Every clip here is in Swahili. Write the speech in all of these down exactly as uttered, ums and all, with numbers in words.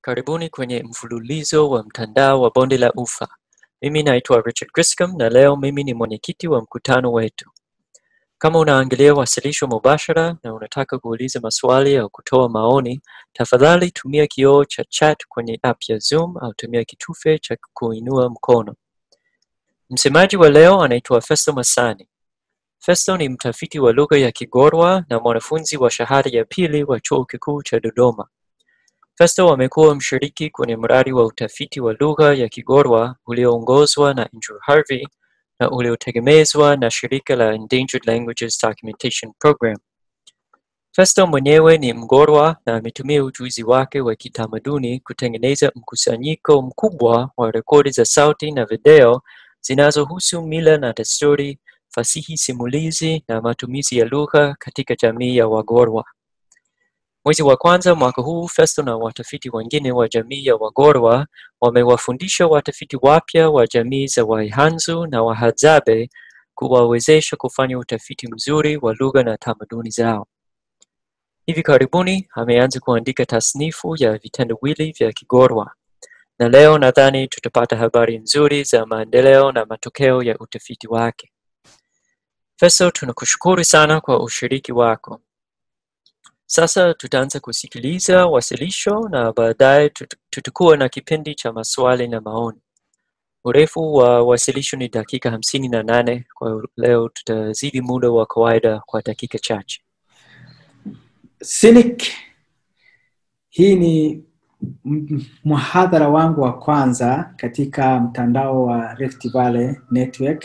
Karibuni kwenye mfululizo wa mtandao wa bonde la ufa. Mimi naitwa Richard Griscom na leo mimi ni mwenyekiti wa mkutano wetu. Kama unaangalia wasilisho mubashara na unataka kuuliza maswali au kutoa maoni, tafadhali tumia kioo cha chat kwenye app ya Zoom au tumia kitufe cha kuinua mkono. Msemaji wa leo anaitwa Festo Masani. Festo ni mtafiti wa lugha ya Kigorwaa na mwanafunzi wa shahada ya pili wa chuo kikuu cha Dodoma. Festo amekuwa mshiriki kwenye mradi wa utafiti wa lugha ya Kigorwaa ulioongozwa na Andrew Harvey na uliotegemezwa na shirika la Endangered Languages Documentation Program. Festo mwenyewe ni Mgorwaa na ametumia ujuzi wake wa kitamaduni kutengeneza mkusanyiko mkubwa wa rekodi za sauti na video zinazohusu mila na desturi, fasihi simulizi na matumizi ya lugha katika jamii ya Wagorwaa. Mwezi wa kwanza mwaka huu, Festo na watafiti wengine wa jamii ya Wagorwaa wamewafundisha watafiti wapya wa jamii za Waihanzu na Wahadzabe kuwawezesha kufanya utafiti mzuri wa lugha na tamaduni zao. Hivi karibuni ameanza kuandika tasnifu ya Vitendawili vya Kigorwaa, na leo nadhani tutapata habari nzuri za maendeleo na matokeo ya utafiti wake. Festo, tunakushukuru sana kwa ushiriki wako. Sasa tutaanza kusikiliza wasilisho na baadaye tutakuwa na kipindi cha maswali na maoni. Urefu wa wasilisho ni dakika hamsini na nane, kwa leo tutazidi muda wa kawaida kwa dakika chache. Siník, hii ni muhadhara wangu wa kwanza katika mtandao wa Rift Valley Network,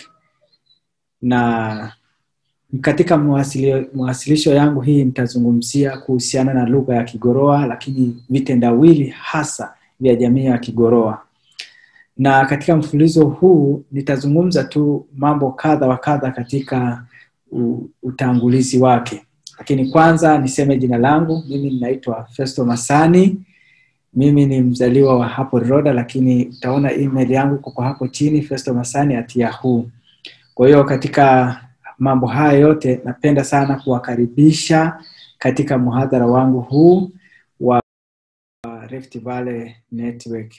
na katika mwasilisho yangu hii nitazungumzia kuhusiana na lugha ya Kigorwaa, lakini vitendawili hasa vya jamii ya Kigorwaa. Na katika mfululizo huu nitazungumza tu mambo kadha wa kadha katika utangulizi wake. Lakini kwanza niseme jina langu. Mimi ninaitwa Festo Masani. Mimi ni mzaliwa wa hapo Roda, lakini utaona email yangu kwa hapo chini, festo masani at yahoo. Kwa hiyo katika mambo haya yote napenda sana kuwakaribisha katika muhadhara wangu huu wa Rift Valley Network.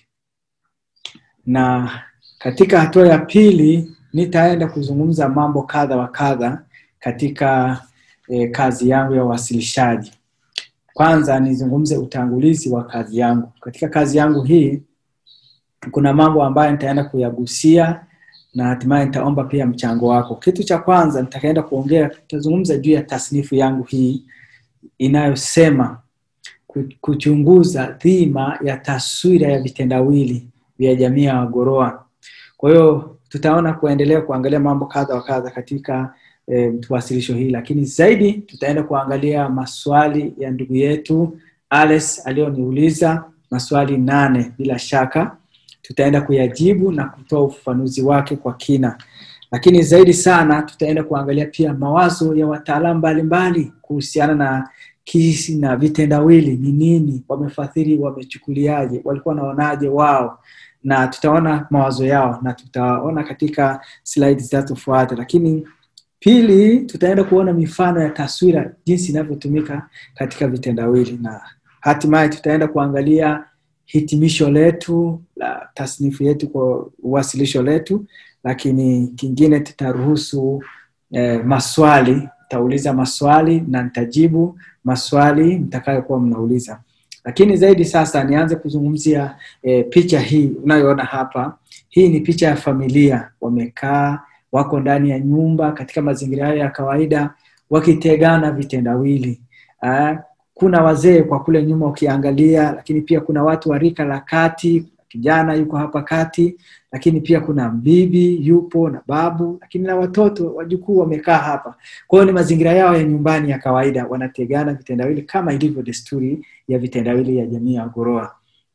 Na katika hatua ya pili nitaenda kuzungumza mambo kadha wa kadha katika e, kazi yangu ya wasilishaji. Kwanza nizungumze utangulizi wa kazi yangu. Katika kazi yangu hii kuna mambo ambayo nitaenda kuyagusia na hatimaye nitaomba pia mchango wako. Kitu cha kwanza nitakaenda kuongea, tutazungumza juu ya tasnifu yangu hii inayosema kuchunguza dhima ya taswira ya vitendawili vya jamii ya Wagorwaa. Kwa hiyo tutaona kuendelea kuangalia mambo kadha wa kadha katika e, wasilisho hii, lakini zaidi tutaenda kuangalia maswali ya ndugu yetu Alice alioniuliza maswali nane. Bila shaka tutaenda kuyajibu na kutoa ufafanuzi wake kwa kina. Lakini zaidi sana tutaenda kuangalia pia mawazo ya wataalamu mbalimbali kuhusiana na kisi na vitendawili ni nini, wamefasiri, wamechukuliaje, walikuwa wanaonaje wao, na tutaona mawazo yao na tutaona katika slides zitazofuata. Lakini pili tutaenda kuona mifano ya taswira jinsi inavyotumika katika vitendawili, na hatimaye tutaenda kuangalia hitimisho letu la tasnifu yetu kwa wasilisho letu. Lakini kingine tutaruhusu eh, maswali, nitauliza maswali na nitajibu maswali mtakayokuwa mnauliza. Lakini zaidi sasa nianze kuzungumzia eh, picha hii unayoona hapa. Hii ni picha ya familia, wamekaa wako ndani ya nyumba katika mazingira ya kawaida wakitegana vitendawili. Ah, kuna wazee kwa kule nyuma ukiangalia, lakini pia kuna watu wa rika la kati, kijana yuko hapa kati, lakini pia kuna bibi yupo na babu, lakini na watoto wajukuu wamekaa hapa. Kwa hiyo ni mazingira yao ya nyumbani ya kawaida, wanategana vitendawili kama ilivyo desturi ya vitendawili ya jamii ya Wagorwaa.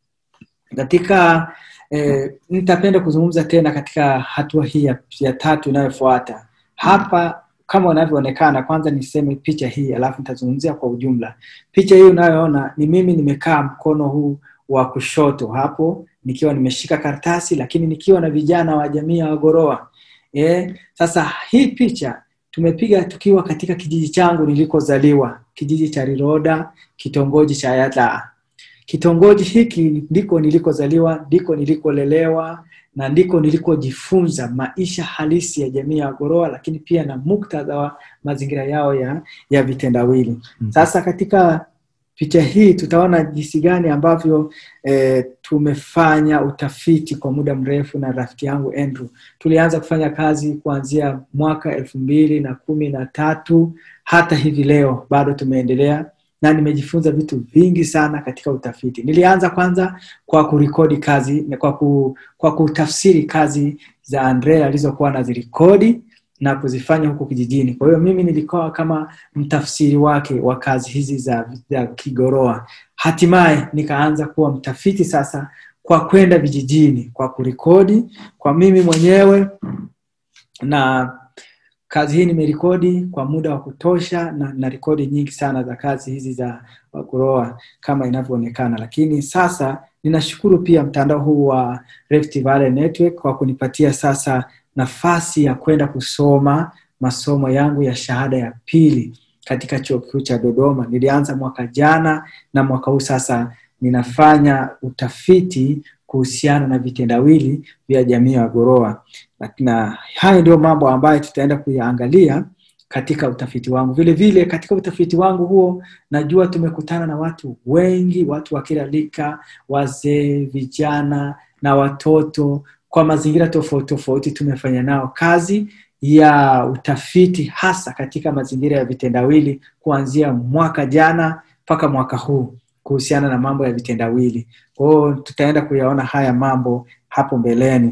Katika eh, nitapenda kuzungumza tena katika hatua hii ya, ya tatu inayofuata. Hapa kama unavyoonekana, kwanza niseme picha hii alafu nitazungumzia kwa ujumla. Picha hii unayoona ni mimi nimekaa mkono huu wa kushoto hapo nikiwa nimeshika karatasi, lakini nikiwa na vijana wa jamii ya Wagorwaa. Eh, sasa hii picha tumepiga tukiwa katika kijiji changu nilikozaliwa, kijiji cha Riroda, kitongoji cha Yata. kitongoji hiki ndiko nilikozaliwa, ndiko nilikolelewa, na ndiko nilikojifunza maisha halisi ya jamii ya Wagorowa, lakini pia na muktadha wa mazingira yao ya ya vitendawili. Mm-hmm. Sasa katika picha hii tutaona jinsi gani ambavyo e, tumefanya utafiti kwa muda mrefu na rafiki yangu Andrew. Tulianza kufanya kazi kuanzia mwaka elfu mbili na kumi na tatu hata hivi leo bado tumeendelea, na nimejifunza vitu vingi sana katika utafiti. Nilianza kwanza kwa kurekodi kazi, kwa ku, kwa kutafsiri kazi za Andrea alizokuwa anazirekodi na kuzifanya huko kijijini. Kwa hiyo mimi nilikuwa kama mtafsiri wake wa kazi hizi za, za Kigorwaa. Hatimaye nikaanza kuwa mtafiti sasa kwa kwenda vijijini, kwa kurekodi kwa mimi mwenyewe, na kazi hii nimerekodi kwa muda wa kutosha, na na rekodi nyingi sana za kazi hizi za Wagorowa kama inavyoonekana. Lakini sasa ninashukuru pia mtandao huu wa Rift Valley Network kwa kunipatia sasa nafasi ya kwenda kusoma masomo yangu ya shahada ya pili katika chuo kikuu cha Dodoma. Nilianza mwaka jana, na mwaka huu sasa ninafanya utafiti kuhusiana na vitendawili vya jamii ya Wagorowa. Na haya ndio mambo ambayo tutaenda kuyaangalia katika utafiti wangu. Vile vile katika utafiti wangu huo najua tumekutana na watu wengi, watu wa kila rika, wazee, vijana na watoto, kwa mazingira tofauti tofauti. Tumefanya nao kazi ya utafiti hasa katika mazingira ya vitendawili kuanzia mwaka jana mpaka mwaka huu kuhusiana na mambo ya vitendawili. Kwa hiyo tutaenda kuyaona haya mambo hapo mbeleni.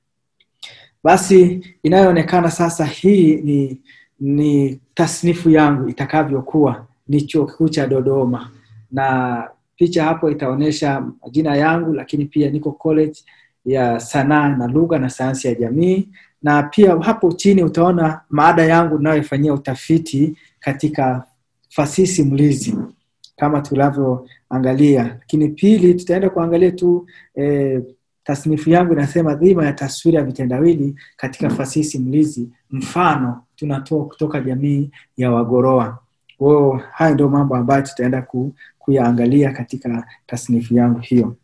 Basi inayoonekana sasa hii ni ni tasnifu yangu itakavyokuwa, ni chuo kikuu cha Dodoma, na picha hapo itaonesha jina yangu, lakini pia niko college ya sanaa na lugha na sayansi ya jamii, na pia hapo chini utaona maada yangu ninayofanyia utafiti katika fasihi simulizi kama tunavyoangalia. Lakini pili tutaenda kuangalia tu eh, tasnifu yangu inasema dhima ya taswira ya vitendawili katika fasihi simulizi, mfano tunatoa kutoka jamii ya Wagorowa. Kwa haya ndio mambo ambayo tutaenda ku, kuyaangalia katika tasnifu yangu hiyo.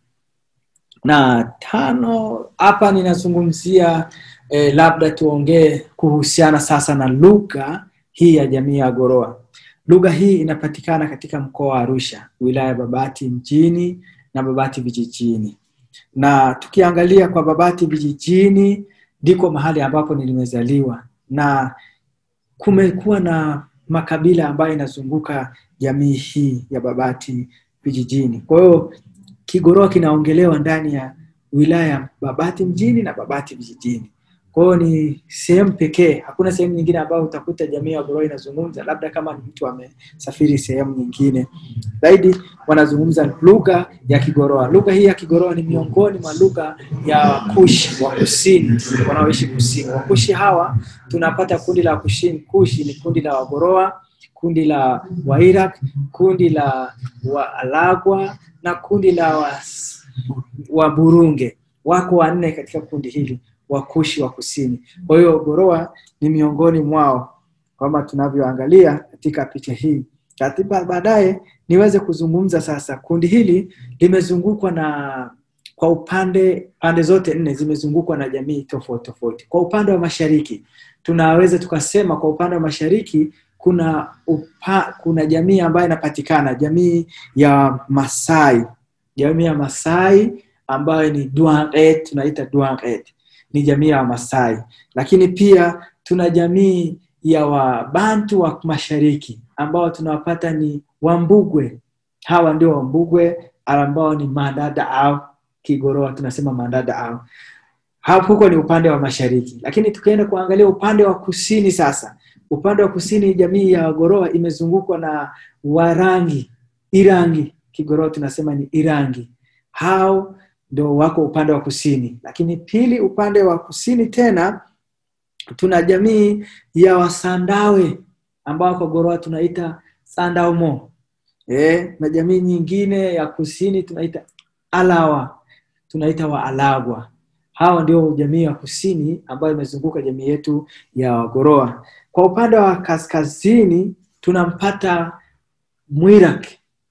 Na tano hapa ninazungumzia eh, labda tuongee kuhusiana sasa na lugha hii ya jamii ya Wagorowa. Lugha hii inapatikana katika mkoa wa Arusha, wilaya Babati mjini na Babati vijijini. Na tukiangalia kwa Babati vijijini ndiko mahali ambapo nilimezaliwa, na kumekuwa na makabila ambayo inazunguka jamii hii ya Babati vijijini. Kwa hiyo Kigorwaa kinaongelewa ndani ya wilaya Babati mjini na Babati vijijini. Kwa hiyo ni sehemu pekee, hakuna sehemu nyingine ambayo utakuta jamii ya Wagorowa inazungumza, labda kama ni mtu amesafiri sehemu nyingine. Zaidi wanazungumza lugha ya Kigorwaa. Lugha hii ya Kigorwaa ni miongoni mwa lugha ya Wakushi wa kusini wanaoishi kusini. Wakushi hawa tunapata kundi la Kushi. Kushi ni kundi la Wagorowa, kundi la Wairaq, kundi la Waalagwa na kundi la wa, wa Burunge. Wako wanne katika kundi hili, Wakushi wa kusini. Kwa hiyo Wagorowa ni miongoni mwao kama tunavyoangalia katika picha hii. Katiba baadaye niweze kuzungumza sasa. Kundi hili limezungukwa na, kwa upande pande zote nne zimezungukwa na jamii tofauti tofauti. Kwa upande wa mashariki tunaweza tukasema kwa upande wa mashariki kuna upa, kuna jamii ambayo inapatikana, jamii ya Masai. Jamii ya Masai ambayo ni Duanget, tunaita Duanget. Ni jamii ya Masai. Lakini pia tuna jamii ya Wabantu wa mashariki ambao tunawapata ni Wambugwe. Hawa ndio Wambugwe ambao ni mandada au Kigorwaa tunasema mandada au. Hapo huko ni upande wa mashariki. Lakini tukaenda kuangalia upande wa kusini sasa. Upande wa kusini jamii ya Wagorowa imezungukwa na Warangi, Irangi. Kigorwaa tunasema ni Irangi. Hao ndio wako upande wa kusini. Lakini pili upande wa kusini tena tuna jamii ya Wasandawe ambao kwa Kigorwaa tunaita Sandaumo. Eh, na jamii nyingine ya kusini tunaita Alawa, tunaita Waalagwa. Hao ndio jamii ya kusini ambayo imezunguka jamii yetu ya Wagorowa. Kwa upande wa kaskazini tunampata Mwiraq.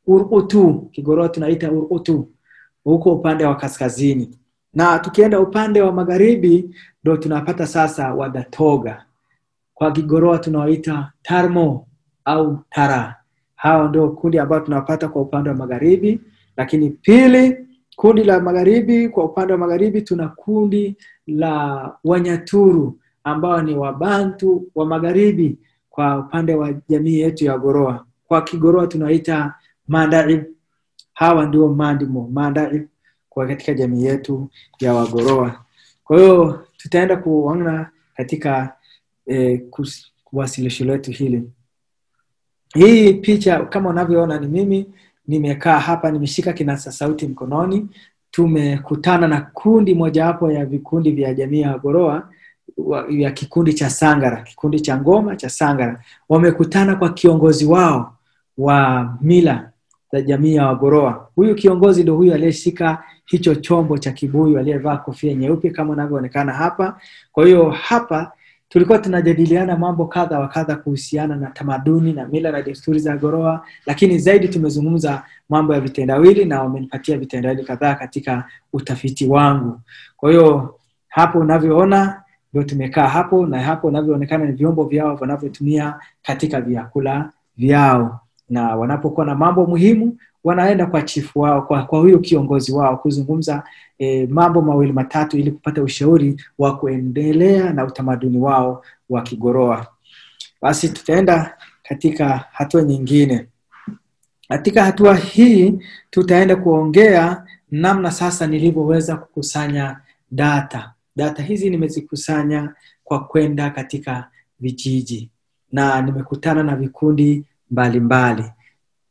Urutu, Kigorwaa tunaita Urutu, huko upande wa kaskazini. Na tukienda upande wa magharibi ndio tunapata sasa Wadatoga. Kwa Kigorwaa tunawaita Tarmo au Tara. Hao ndio kundi ambao tunapata kwa upande wa magharibi. Lakini pili, kundi la magharibi, kwa upande wa magharibi tuna kundi la Wanyaturu ambao ni Wabantu wa magharibi kwa upande wa jamii yetu ya Kigorwaa. Kwa Kigorwaa tunaita Mandaib. Hawa ndio mandimo, Mandaib kwa katika jamii yetu ya Kigorwaa. Kwa hiyo tutaenda kuona katika eh, kuwasilisho letu hili. Hii picha kama unavyoona ni mimi nimekaa hapa, nimeshika kinasa sauti mkononi. Tumekutana na kundi moja hapo ya vikundi vya jamii ya Kigorwaa, ya kikundi cha Sangara, kikundi cha ngoma cha Sangara. Wamekutana kwa kiongozi wao wa mila za jamii ya Kigorwaa. Huyu kiongozi ndio huyu aliyeshika hicho chombo cha kibuyu, aliyevaa kofia nyeupe kama inavyoonekana hapa. Kwa hiyo hapa tulikuwa tunajadiliana mambo kadha wa kadha kuhusiana na tamaduni na mila na desturi za Kigorwaa, lakini zaidi tumezungumza mambo ya vitendawili na wamenipatia vitendawili kadhaa katika utafiti wangu. Kwa hiyo hapo unavyoona ndio tumekaa hapo, na hapo unavyoonekana ni vyombo vyao wanavyotumia katika vyakula vyao. Na wanapokuwa na mambo muhimu wanaenda kwa chifu wao, kwa, kwa huyo kiongozi wao kuzungumza e, mambo mawili matatu ili kupata ushauri wa kuendelea na utamaduni wao wa Kigorwaa. Basi tutaenda katika hatua nyingine. Katika hatua hii tutaenda kuongea namna sasa nilivyoweza kukusanya data. Data hizi nimezikusanya kwa kwenda katika vijiji na nimekutana na vikundi mbalimbali mbali.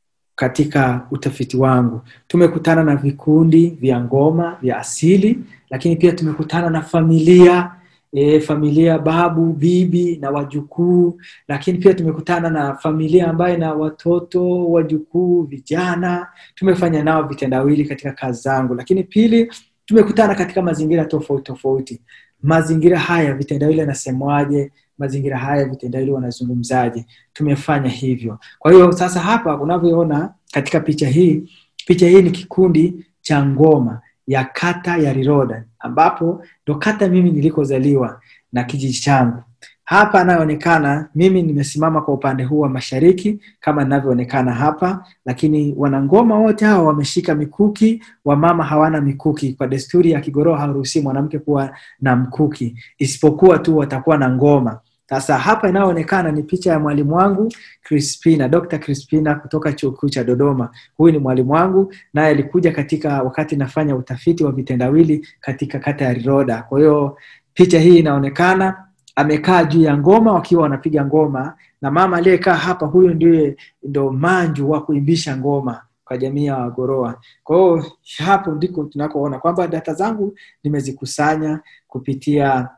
Katika utafiti wangu tumekutana na vikundi vya ngoma vya asili, lakini pia tumekutana na familia e, familia babu, bibi na wajukuu, lakini pia tumekutana na familia ambaye na watoto, wajukuu, vijana. Tumefanya nao vitendawili katika kazi zangu. Lakini pili, tumekutana katika mazingira tofauti tofauti. Mazingira haya vitendawili yanasemwaje? Mazingira haya vitendawili wanazungumzaje? Tumefanya hivyo. Kwa hiyo sasa hapa unavyoona katika picha hii, picha hii ni kikundi cha ngoma ya kata ya Riroda, ambapo ndo kata mimi nilikozaliwa na kijiji changu. Hapa anaonekana mimi nimesimama kwa upande huu wa mashariki kama ninavyoonekana hapa, lakini wanangoma wote hao wameshika mikuki, wamama hawana mikuki. Kwa desturi ya Kigorwaa haruhusi mwanamke kuwa na mkuki, isipokuwa tu watakuwa na ngoma. Sasa hapa inaonekana ni picha ya mwalimu wangu Crispina, Doctor Crispina kutoka Chuo Kikuu cha Dodoma. Huyu ni mwalimu wangu, naye alikuja katika wakati nafanya utafiti wa vitendawili katika kata ya Riroda. Kwa hiyo picha hii inaonekana amekaa juu ya ngoma wakiwa wanapiga ngoma, na mama aliyekaa hapa huyo ndiye ndo manju wa kuimbisha ngoma kwa jamii ya Kigorwaa. Kwa hiyo hapo ndiko tunakoona kwamba data zangu nimezikusanya kupitia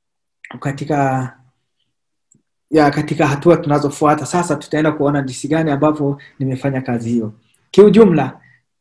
katika ya katika hatua tunazofuata. Sasa tutaenda kuona jinsi gani ambavyo nimefanya kazi hiyo. Kiujumla,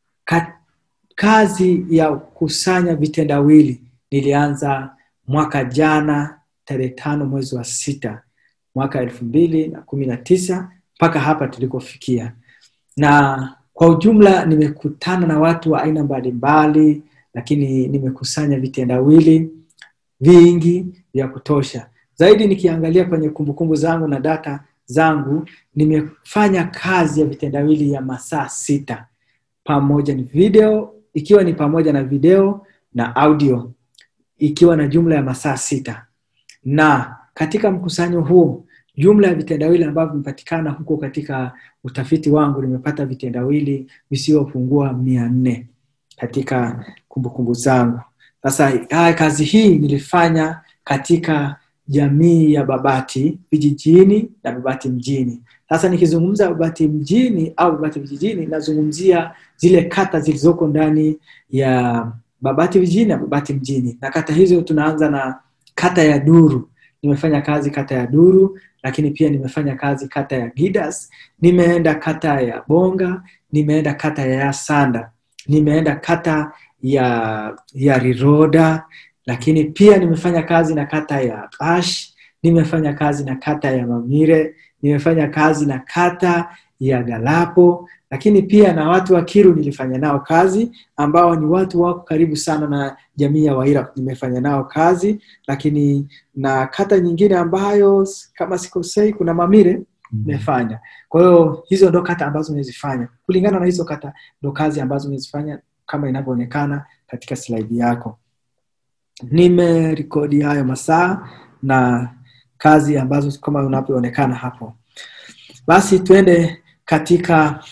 kazi ya kusanya vitendawili nilianza mwaka jana tarehe tano mwezi wa sita mwaka elfu mbili na kumi na tisa mpaka hapa tulikofikia. Na kwa ujumla nimekutana na watu wa aina mbalimbali, lakini nimekusanya vitendawili vingi vya kutosha. Zaidi nikiangalia kwenye kumbukumbu zangu na data zangu, nimefanya kazi ya vitendawili ya masaa sita. Pamoja ni video, ikiwa ni pamoja na video na audio, ikiwa na jumla ya masaa sita. Na katika mkusanyo huo, jumla ya vitendawili ambavyo vimepatikana huko katika utafiti wangu, nimepata vitendawili visivyopungua mia nne katika kumbukumbu zangu. Sasa kazi hii nilifanya katika jamii ya Babati vijijini na Babati mjini. Sasa nikizungumza Babati mjini au Babati vijijini, nazungumzia zile kata zilizoko ndani ya Babati vijijini na Babati mjini. Na kata hizo tunaanza na kata ya Duru. Nimefanya kazi kata ya Duru, lakini pia nimefanya kazi kata ya Gidas, nimeenda kata ya Bonga, nimeenda kata ya Sanda, nimeenda kata ya ya Riroda, lakini pia nimefanya kazi na kata ya Ash, nimefanya kazi na kata ya Mamire, nimefanya kazi na kata ya Galapo, lakini pia na watu wa Kiru nilifanya nao kazi, ambao ni watu wako karibu sana na jamii ya Waira, nimefanya nao kazi. Lakini na kata nyingine ambayo kama sikosei kuna Mamire nimefanya. Kwa hiyo hizo ndo kata ambazo nimezifanya. Kulingana na hizo kata ndo kazi ambazo nimezifanya kama inavyoonekana katika slide yako. Nimerekodi hayo masaa na kazi ambazo kama unavyoonekana hapo. Basi tuende katika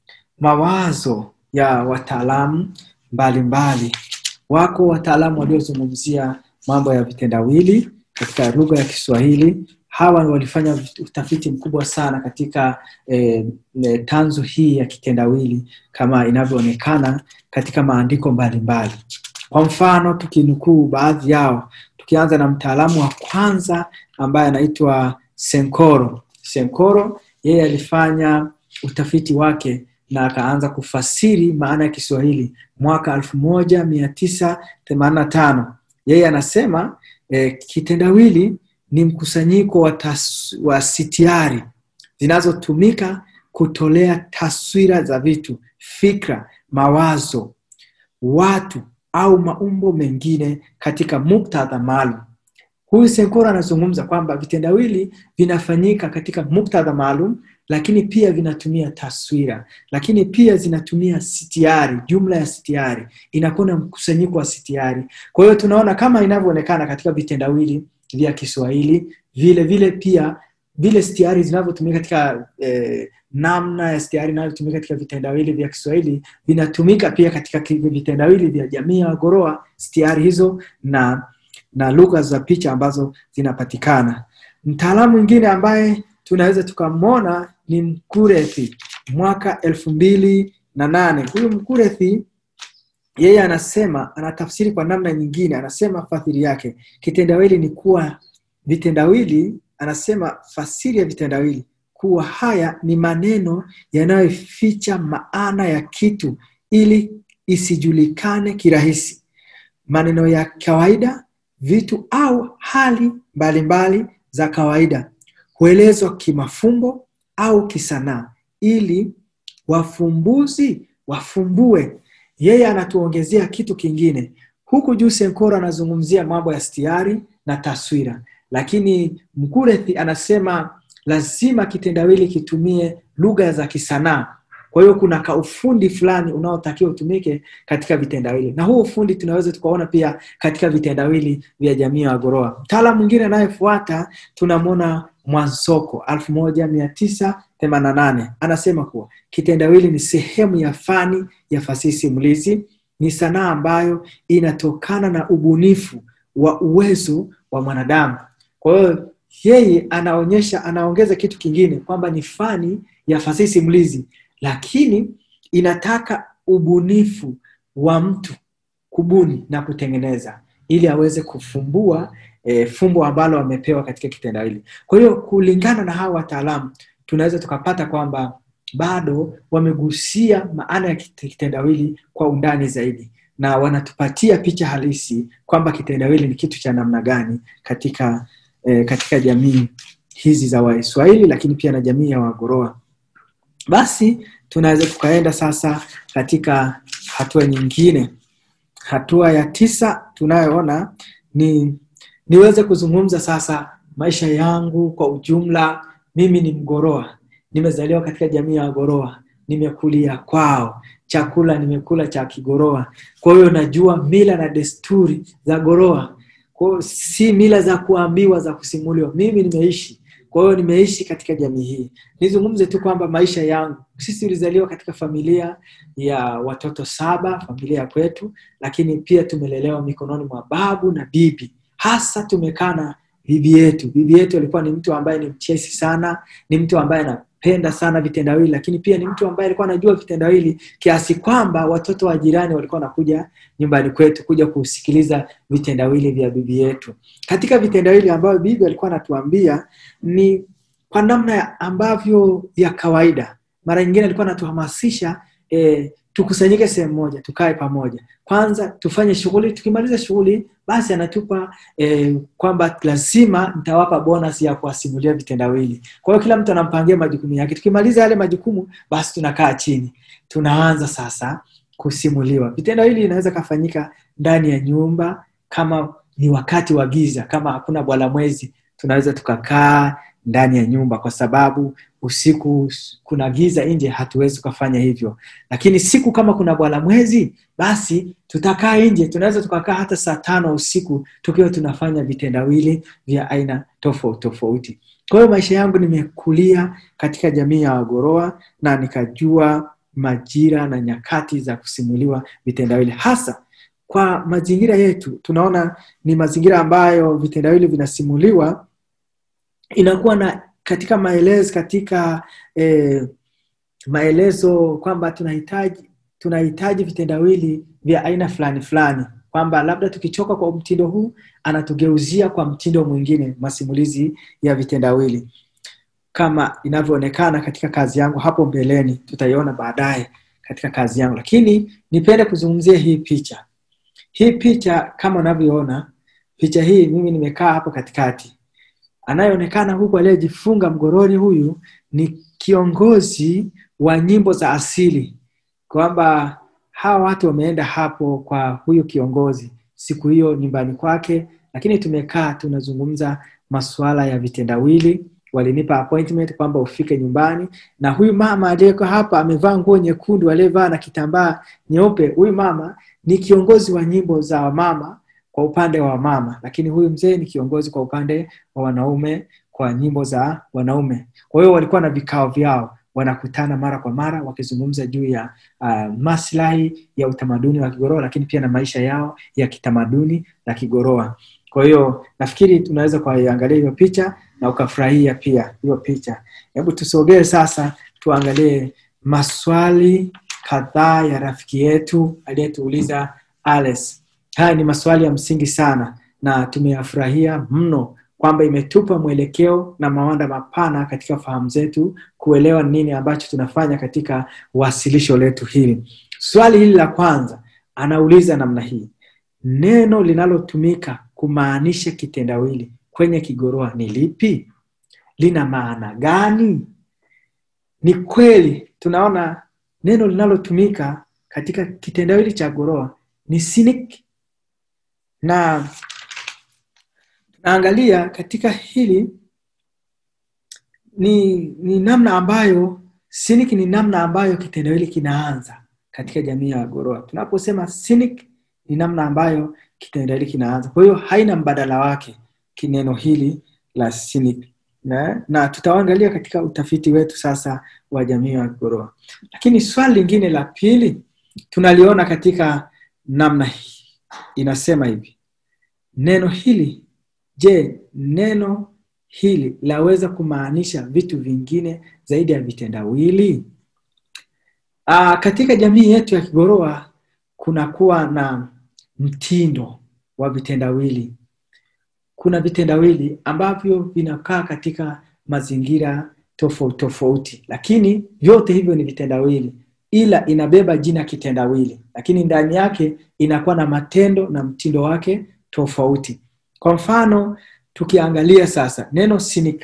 mawazo ya wataalamu mbalimbali. Wako wataalamu waliozungumzia mambo ya vitendawili katika lugha ya Kiswahili. Hawa walifanya utafiti mkubwa sana katika eh, tanzu hii ya kitendawili kama inavyoonekana katika maandiko mbalimbali. Kwa mfano tukinukuu baadhi yao, tukianza na mtaalamu wa kwanza ambaye anaitwa Senkoro. Senkoro yeye alifanya utafiti wake na akaanza kufasiri maana ya Kiswahili mwaka elfu moja mia tisa themanini na tano. Yeye anasema eh, kitendawili ni mkusanyiko wa, tas, wa sitiari zinazotumika kutolea taswira za vitu, fikra, mawazo, watu au maumbo mengine katika muktadha maalum. Huyu Senkoro anazungumza kwamba vitendawili vinafanyika katika muktadha maalum, lakini pia vinatumia taswira, lakini pia zinatumia sitiari, jumla ya sitiari, inakuwa mkusanyiko wa sitiari. Kwa hiyo tunaona kama inavyoonekana katika vitendawili vya Kiswahili, vile vile pia vile sitiari zinavyotumika katika eh, namna ya sitiari inayotumika katika vitendawili vya Kiswahili vinatumika pia katika vitendawili vya jamii ya Kigorwaa, sitiari hizo na na lugha za picha ambazo zinapatikana. Mtaalamu mwingine ambaye tunaweza tukamwona ni Mkurethi mwaka elfu mbili na nane. Huyu Mkurethi yeye anasema, anatafsiri kwa namna nyingine, anasema fasiri yake kitendawili ni kuwa vitendawili, anasema fasiri ya vitendawili kuwa haya ni maneno yanayoficha maana ya kitu ili isijulikane kirahisi. Maneno ya kawaida, vitu au hali mbalimbali za kawaida huelezwa kimafumbo au kisanaa ili wafumbuzi wafumbue. Yeye anatuongezea kitu kingine. Huku juu Senkoro anazungumzia mambo ya sitiari na taswira, lakini Mkurethi anasema lazima kitendawili kitumie lugha za kisanaa. Kwa hiyo kuna kaufundi fulani unaotakiwa utumike katika vitendawili. Na huo ufundi tunaweza tukaona pia katika vitendawili vya jamii ya Kigorwaa. Mtaalamu mwingine anayefuata tunamwona Mwansoko elfu moja mia tisa themanini na nane. Anasema kuwa kitendawili ni sehemu ya fani ya fasihi simulizi, ni sanaa ambayo inatokana na ubunifu wa uwezo wa mwanadamu. Kwa hiyo yeye anaonyesha, anaongeza kitu kingine kwamba ni fani ya fasihi simulizi, lakini inataka ubunifu wa mtu kubuni na kutengeneza ili aweze kufumbua e, fumbo ambalo amepewa katika kitendawili. Kwa hiyo kulingana na hawa wataalamu tunaweza tukapata kwamba bado wamegusia maana ya kitendawili kwa undani zaidi, na wanatupatia picha halisi kwamba kitendawili ni kitu cha namna gani katika e, katika jamii hizi za Waswahili, lakini pia na jamii ya Kigorwaa. Basi tunaweza tukaenda sasa katika hatua nyingine. Hatua ya tisa tunayoona ni niweze kuzungumza sasa maisha yangu kwa ujumla. Mimi ni Mkigorwaa, nimezaliwa katika jamii ya Kigorwaa, nimekulia kwao, chakula nimekula cha Kigorwaa. Kwa hiyo najua mila na desturi za Kigorwaa. Kwa hiyo si mila za kuambiwa, za kusimuliwa. Mimi nimeishi. Kwa hiyo nimeishi katika jamii hii. Nizungumze tu kwamba maisha yangu, sisi tulizaliwa katika familia ya watoto saba, familia ya kwetu, lakini pia tumelelewa mikononi mwa babu na bibi. Hasa tumekana bibi yetu. Bibi yetu alikuwa ni mtu ambaye ni mchesi sana, ni mtu ambaye anapenda sana vitendawili, lakini pia ni mtu ambaye alikuwa anajua vitendawili kiasi kwamba watoto wa jirani walikuwa wanakuja nyumbani kwetu kuja kusikiliza vitendawili vya bibi yetu. Katika vitendawili ambavyo bibi alikuwa anatuambia ni kwa namna ambavyo ya kawaida. Mara nyingine alikuwa anatuhamasisha e, tukusanyike sehemu moja, tukae pamoja. Kwanza tufanye shughuli, tukimaliza shughuli basi anatupa eh, kwamba lazima nitawapa bonus ya kuwasimulia vitendawili. Kwa hiyo kila mtu anampangia majukumu yake. Tukimaliza yale majukumu basi tunakaa chini. Tunaanza sasa kusimuliwa. Vitendawili inaweza kufanyika ndani ya nyumba, kama ni wakati wa giza, kama hakuna bwana mwezi, tunaweza tukakaa ndani ya nyumba, kwa sababu usiku kuna giza nje, hatuwezi kufanya hivyo. Lakini siku kama kuna bwana mwezi, basi tutakaa nje. Tunaweza tukakaa hata saa tano usiku tukiwa tunafanya vitendawili vya aina tofauti tofauti. Kwa hiyo maisha yangu nimekulia katika jamii ya Wagorowa na nikajua majira na nyakati za kusimuliwa vitendawili. Hasa kwa mazingira yetu, tunaona ni mazingira ambayo vitendawili vinasimuliwa, inakuwa na katika maelezo katika eh, maelezo kwamba tunahitaji tunahitaji vitendawili vya aina fulani fulani, kwamba labda tukichoka kwa mtindo huu anatugeuzia kwa mtindo mwingine masimulizi ya vitendawili, kama inavyoonekana katika kazi yangu hapo mbeleni. Tutaiona baadaye katika kazi yangu, lakini nipende kuzungumzia hii picha. Hii picha kama unavyoona, picha hii mimi nimekaa hapo katikati. Anayeonekana huku aliyejifunga mgoroni, huyu ni kiongozi wa nyimbo za asili, kwamba hawa watu wameenda hapo kwa huyu kiongozi siku hiyo nyumbani kwake. Lakini tumekaa tunazungumza masuala ya vitendawili. Walinipa appointment kwamba ufike nyumbani, na huyu mama aliyeko hapa amevaa nguo nyekundu, aliyevaa na kitambaa nyeupe. Huyu mama ni kiongozi wa nyimbo za wamama kwa upande wa mama, lakini huyu mzee ni kiongozi kwa upande wa wanaume kwa nyimbo za wanaume. Kwa hiyo walikuwa na vikao vyao, wanakutana mara kwa mara wakizungumza juu ya uh, maslahi ya utamaduni wa Kigorwaa, lakini pia na maisha yao ya kitamaduni la Kigorwaa. Kwa hiyo nafikiri tunaweza kuangalia hiyo picha na ukafurahia pia hiyo picha. Hebu tusogee sasa tuangalie maswali kadhaa ya rafiki yetu aliyetuuliza Alice. Haya ni maswali ya msingi sana na tumeyafurahia mno, kwamba imetupa mwelekeo na mawanda mapana katika fahamu zetu kuelewa nini ambacho tunafanya katika wasilisho letu hili. Swali hili la kwanza anauliza namna hii: neno linalotumika kumaanisha kitendawili kwenye Kigorwaa ni lipi? Lina maana gani? Ni kweli tunaona neno linalotumika katika kitendawili cha Kigorwaa ni Siník, na tunaangalia katika hili ni, ni namna ambayo Siník ni namna ambayo kitendawili kinaanza katika jamii ya Kigorwaa. Tunaposema Siník ni namna ambayo kitendawili kinaanza. Kwa hiyo haina mbadala wake kineno hili la Siník. Na, na tutaangalia katika utafiti wetu sasa wa jamii ya Kigorwaa. Lakini swali lingine la pili tunaliona katika namna hii. Inasema hivi: neno hili, je, neno hili laweza kumaanisha vitu vingine zaidi ya vitendawili? Aa, katika jamii yetu ya Kigorwaa kuna kuwa na mtindo wa vitendawili. Kuna vitendawili ambavyo vinakaa katika mazingira tofauti tofauti, lakini vyote hivyo ni vitendawili, ila inabeba jina kitendawili, lakini ndani yake inakuwa na matendo na mtindo wake tofauti. Kwa mfano tukiangalia sasa neno Siník,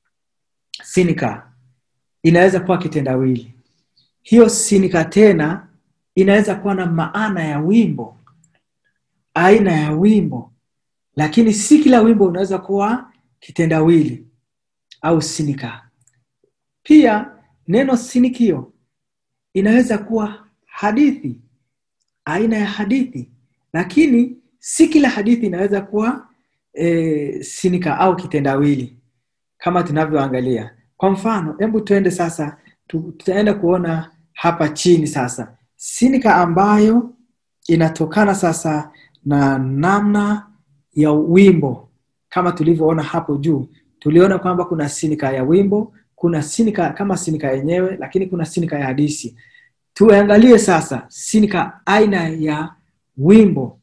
Siníka inaweza kuwa kitendawili. Hiyo Siníka tena inaweza kuwa na maana ya wimbo, aina ya wimbo, lakini si kila wimbo unaweza kuwa kitendawili au Siníka. Pia neno Siníkio inaweza kuwa hadithi, aina ya hadithi, lakini si kila hadithi inaweza kuwa e, Siníka au kitendawili kama tunavyoangalia. Kwa mfano, hebu tuende sasa, tutaenda kuona hapa chini sasa Siníka ambayo inatokana sasa na namna ya wimbo. Kama tulivyoona hapo juu, tuliona kwamba kuna Siníka ya wimbo, kuna Siníka kama Siníka yenyewe, lakini kuna Siníka ya hadithi. Tuangalie sasa Siníka aina ya wimbo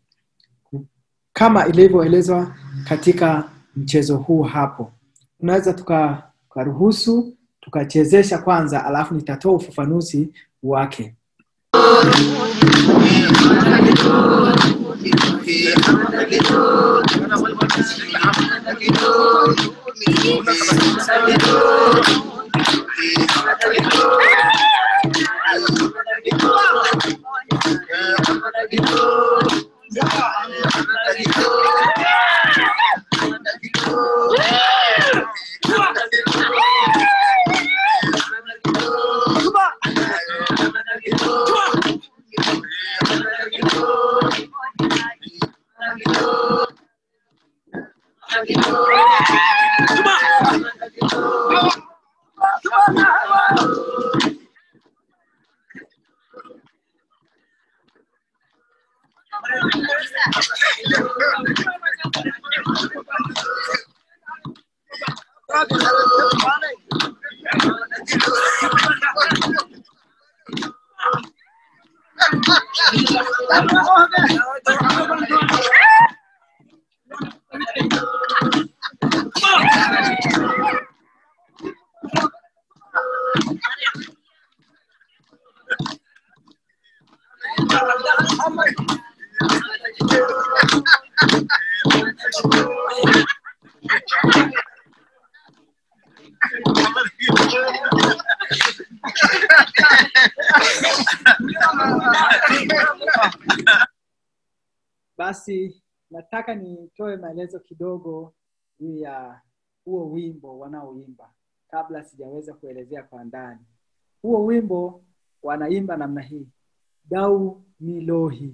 kama ilivyoelezwa katika mchezo huu hapo. Unaweza tukaruhusu tukachezesha kwanza, alafu nitatoa ufafanuzi wake. Basi nataka nitoe maelezo kidogo juu ya huo wimbo wanaoimba kabla sijaweza kuelezea kwa ndani. Huo wimbo wanaimba namna hii: dau milohi.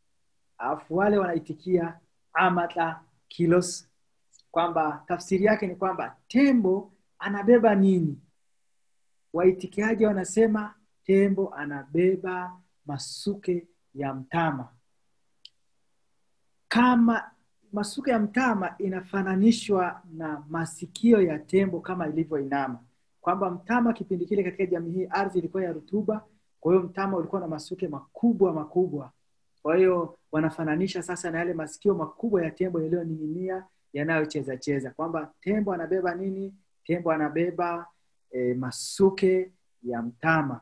Alafu wale wanaitikia amata kilos, kwamba tafsiri yake ni kwamba tembo anabeba nini? Waitikiaji wanasema tembo anabeba masuke ya mtama. Kama masuke ya mtama inafananishwa na masikio ya tembo kama ilivyoinama, kwamba mtama kipindi kile katika jamii hii ardhi ilikuwa ya rutuba, kwa hiyo mtama ulikuwa na masuke makubwa makubwa. Kwa hiyo wanafananisha sasa na yale masikio makubwa ya tembo yaliyoning'inia yanayocheza cheza, kwamba tembo anabeba nini? Tembo anabeba e, masuke ya mtama.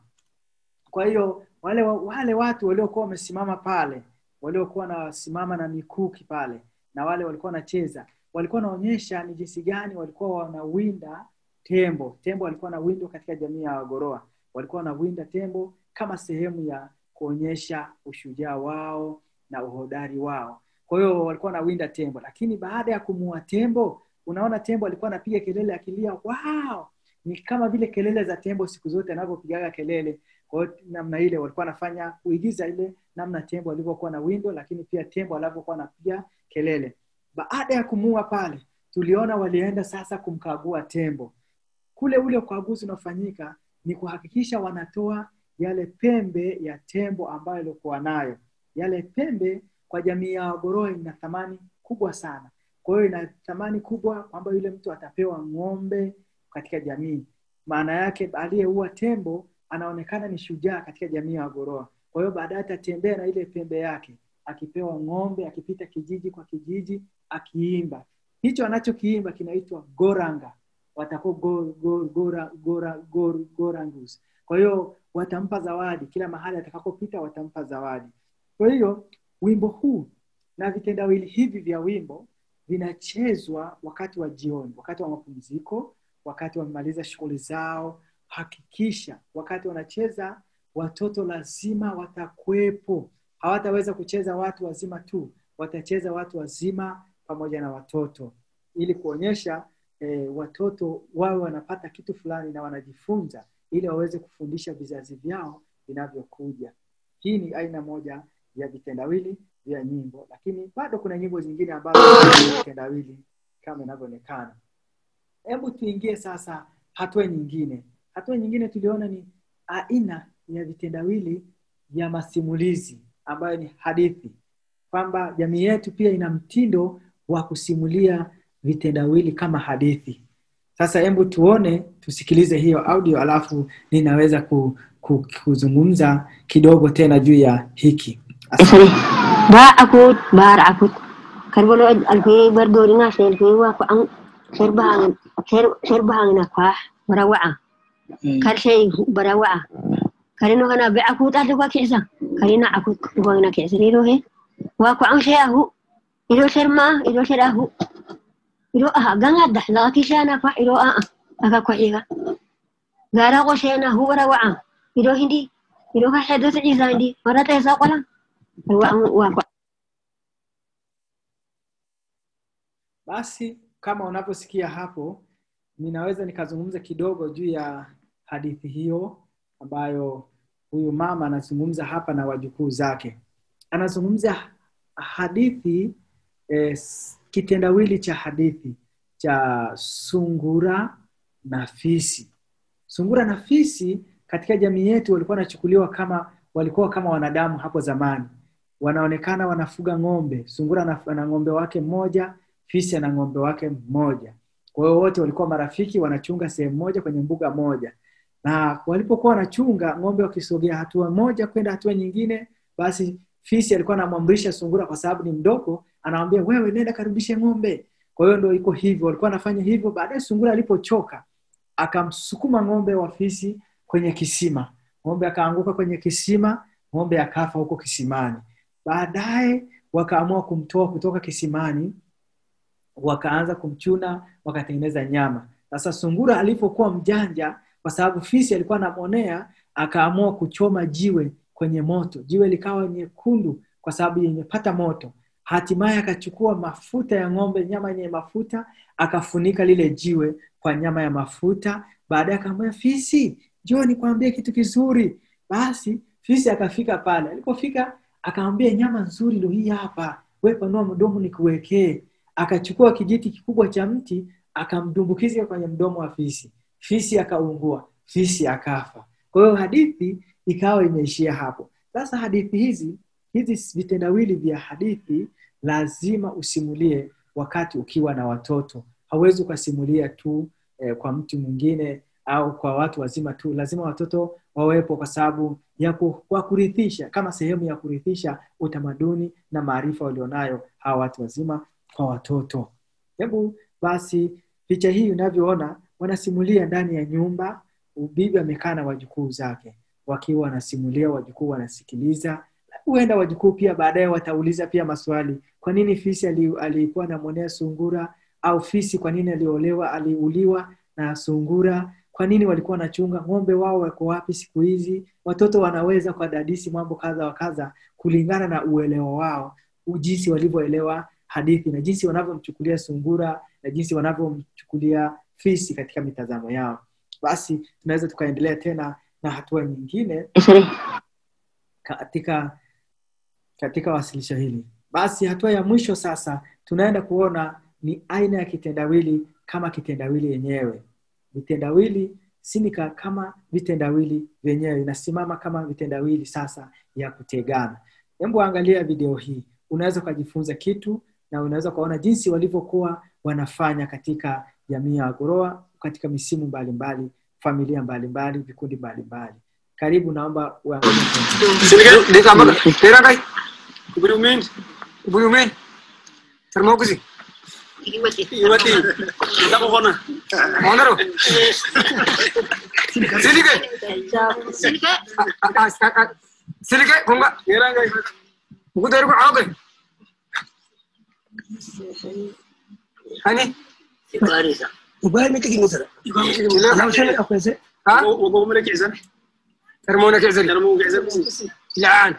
Kwa hiyo wale wale watu waliokuwa wamesimama pale, waliokuwa na simama na mikuki pale, na wale walikuwa wanacheza, walikuwa wanaonyesha ni jinsi gani walikuwa wanawinda tembo. Tembo walikuwa na windo katika jamii ya Wagorowa. Walikuwa wanawinda tembo kama sehemu ya kuonyesha ushujaa wao na uhodari wao. Kwa hiyo walikuwa wanawinda tembo, lakini baada ya kumuua tembo, unaona tembo alikuwa anapiga kelele akilia, wow! Ni kama vile kelele za tembo siku zote anapopigaga kelele. Kwa hiyo namna ile walikuwa wanafanya kuigiza ile namna tembo alivyokuwa na windo, lakini pia tembo alivyokuwa anapiga kelele. Baada ya kumuua pale, tuliona walienda sasa kumkagua tembo. Kule ule ukaguzi unafanyika ni kuhakikisha wanatoa yale pembe ya tembo ambayo alikuwa nayo. Yale pembe kwa jamii ya Wagorowa ina thamani kubwa sana. Kwa hiyo ina thamani kubwa kwamba yule mtu atapewa ng'ombe katika jamii. Maana yake aliyeua tembo anaonekana ni shujaa katika jamii ya Wagorowa. Kwa hiyo baadaye atatembea na ile pembe yake, akipewa ng'ombe, akipita kijiji kwa kijiji akiimba. Hicho anachokiimba kinaitwa goranga. Watako go, go, gora, gora, gor, gorangus. Kwa hiyo watampa zawadi, kila mahali atakapopita watampa zawadi. Kwa hiyo wimbo huu na vitendawili hivi vya wimbo vinachezwa wakati wa jioni, wakati wa mapumziko, wakati wamemaliza shughuli zao. Hakikisha wakati wanacheza watoto lazima watakuwepo. Hawataweza kucheza watu wazima tu, watacheza watu wazima pamoja na watoto, ili kuonyesha e, watoto wao wanapata kitu fulani na wanajifunza, ili waweze kufundisha vizazi vyao vinavyokuja. Hii ni aina moja ya vitendawili vya nyimbo, lakini bado kuna nyimbo zingine ambazo ni vitendawili kama inavyoonekana. Hebu tuingie sasa hatua nyingine. Hatua nyingine tuliona ni aina ya vitendawili vya masimulizi ambayo ni hadithi. Kwamba jamii yetu pia ina mtindo wa kusimulia vitendawili kama hadithi. Sasa hebu tuone, tusikilize hiyo audio alafu ninaweza ku, ku, kuzungumza kidogo tena juu ya hiki. Ba akut bar akut karbolo alfi bardorina selfi wa ko serba serba na kwa barawa kal shay barawa karino kana be akut ate kwa kisa karina akut kwa ina kisa riro he wa kwa amshe ahu ilo sherma ilo sherahu ilo ah ganga dahla kishana fa ilo ah aka kwa iga gara ko shena huwa wa ilo hindi ilo ka hadath isa hindi marata isa qala wa wa Basi kama unaposikia hapo, ninaweza nikazungumza kidogo juu ya hadithi hiyo ambayo huyu mama anazungumza hapa na wajukuu zake. Anazungumza hadithi eh, kitendawili cha hadithi cha sungura na fisi. Sungura na fisi katika jamii yetu walikuwa wanachukuliwa kama walikuwa kama wanadamu hapo zamani. Wanaonekana wanafuga ng'ombe. Sungura ana ng'ombe wake mmoja, fisi ana ng'ombe wake mmoja. Kwa hiyo wote walikuwa marafiki, wanachunga sehemu moja kwenye mbuga moja. Na walipokuwa wanachunga ng'ombe wakisogea hatua moja kwenda hatua nyingine, basi fisi alikuwa anamwamrisha sungura kwa sababu ni mdogo, anamwambia wewe nenda karibishe ng'ombe. Kwa hiyo ndio iko hivyo, walikuwa wanafanya hivyo. Baadaye sungura alipochoka, akamsukuma ng'ombe wa fisi kwenye kisima. Ng'ombe akaanguka kwenye kisima, ng'ombe akafa huko kisimani. Baadaye wakaamua kumtoa kutoka kisimani, wakaanza kumchuna, wakatengeneza nyama. Sasa sungura alipokuwa mjanja, kwa sababu fisi alikuwa anamonea, akaamua kuchoma jiwe kwenye moto. Jiwe likawa nyekundu kwa sababu imepata moto. Hatimaye akachukua mafuta ya ng'ombe, nyama yenye mafuta, akafunika lile jiwe kwa nyama ya mafuta. Baadaye akamwambia fisi, njoo nikwambie kitu kizuri. Basi fisi akafika pale. Alipofika akamwambia nyama nzuri ndio hii hapa. Wewe panua mdomo nikuwekee. Akachukua kijiti kikubwa cha mti, akamdumbukiza kwenye mdomo wa fisi. Fisi akaungua, fisi akafa. Kwa hiyo hadithi ikawa imeishia hapo. Sasa hadithi hizi, hizi vitendawili vya hadithi lazima usimulie wakati ukiwa na watoto. Hauwezi ukasimulia tu eh, kwa mtu mwingine au kwa watu wazima tu. Lazima watoto wawepo kwa sababu ya kwa kurithisha, kama sehemu ya kurithisha utamaduni na maarifa walionayo hawa watu wazima kwa watoto. Hebu basi picha hii unavyoona, wanasimulia ndani ya nyumba, bibi amekaa na wajukuu zake wakiwa wanasimulia, wajukuu wanasikiliza. Huenda wajukuu pia baadaye watauliza pia maswali. Kwa nini fisi alikuwa anamwonea sungura? Au fisi kwa nini aliolewa aliuliwa na sungura? Kwa nini walikuwa wanachunga ng'ombe wao wako wapi siku hizi? Watoto wanaweza kudadisi mambo kadha wa kadha kulingana na uelewa wao, jinsi walivyoelewa hadithi na jinsi wanavyomchukulia sungura na jinsi wanavyomchukulia fisi katika mitazamo yao. Basi tunaweza tukaendelea tena na hatua nyingine katika katika wasilisho hili. Basi hatua ya mwisho sasa tunaenda kuona ni aina ya kitendawili kama kitendawili yenyewe. Vitendawili Siník kama vitendawili vyenyewe, inasimama kama vitendawili sasa ya kutegana. Hebu angalia video hii. Unaweza kujifunza kitu na unaweza kuona jinsi walivyokuwa wanafanya katika jamii ya Kigorwaa, katika misimu mbalimbali, familia mbalimbali, vikundi mbalimbali. Karibu, naomba uangalie. Siník dekama tera kai kuburumen kuburumen termokusi iwati iwati ndako kona mondaro Siník Siník Siník konga ngeranga bukudaru ko aoge hani Ibarisa. ubaya mitiki musara na useme akweze ha ugo mure kizan termona kizan termo kizan lan.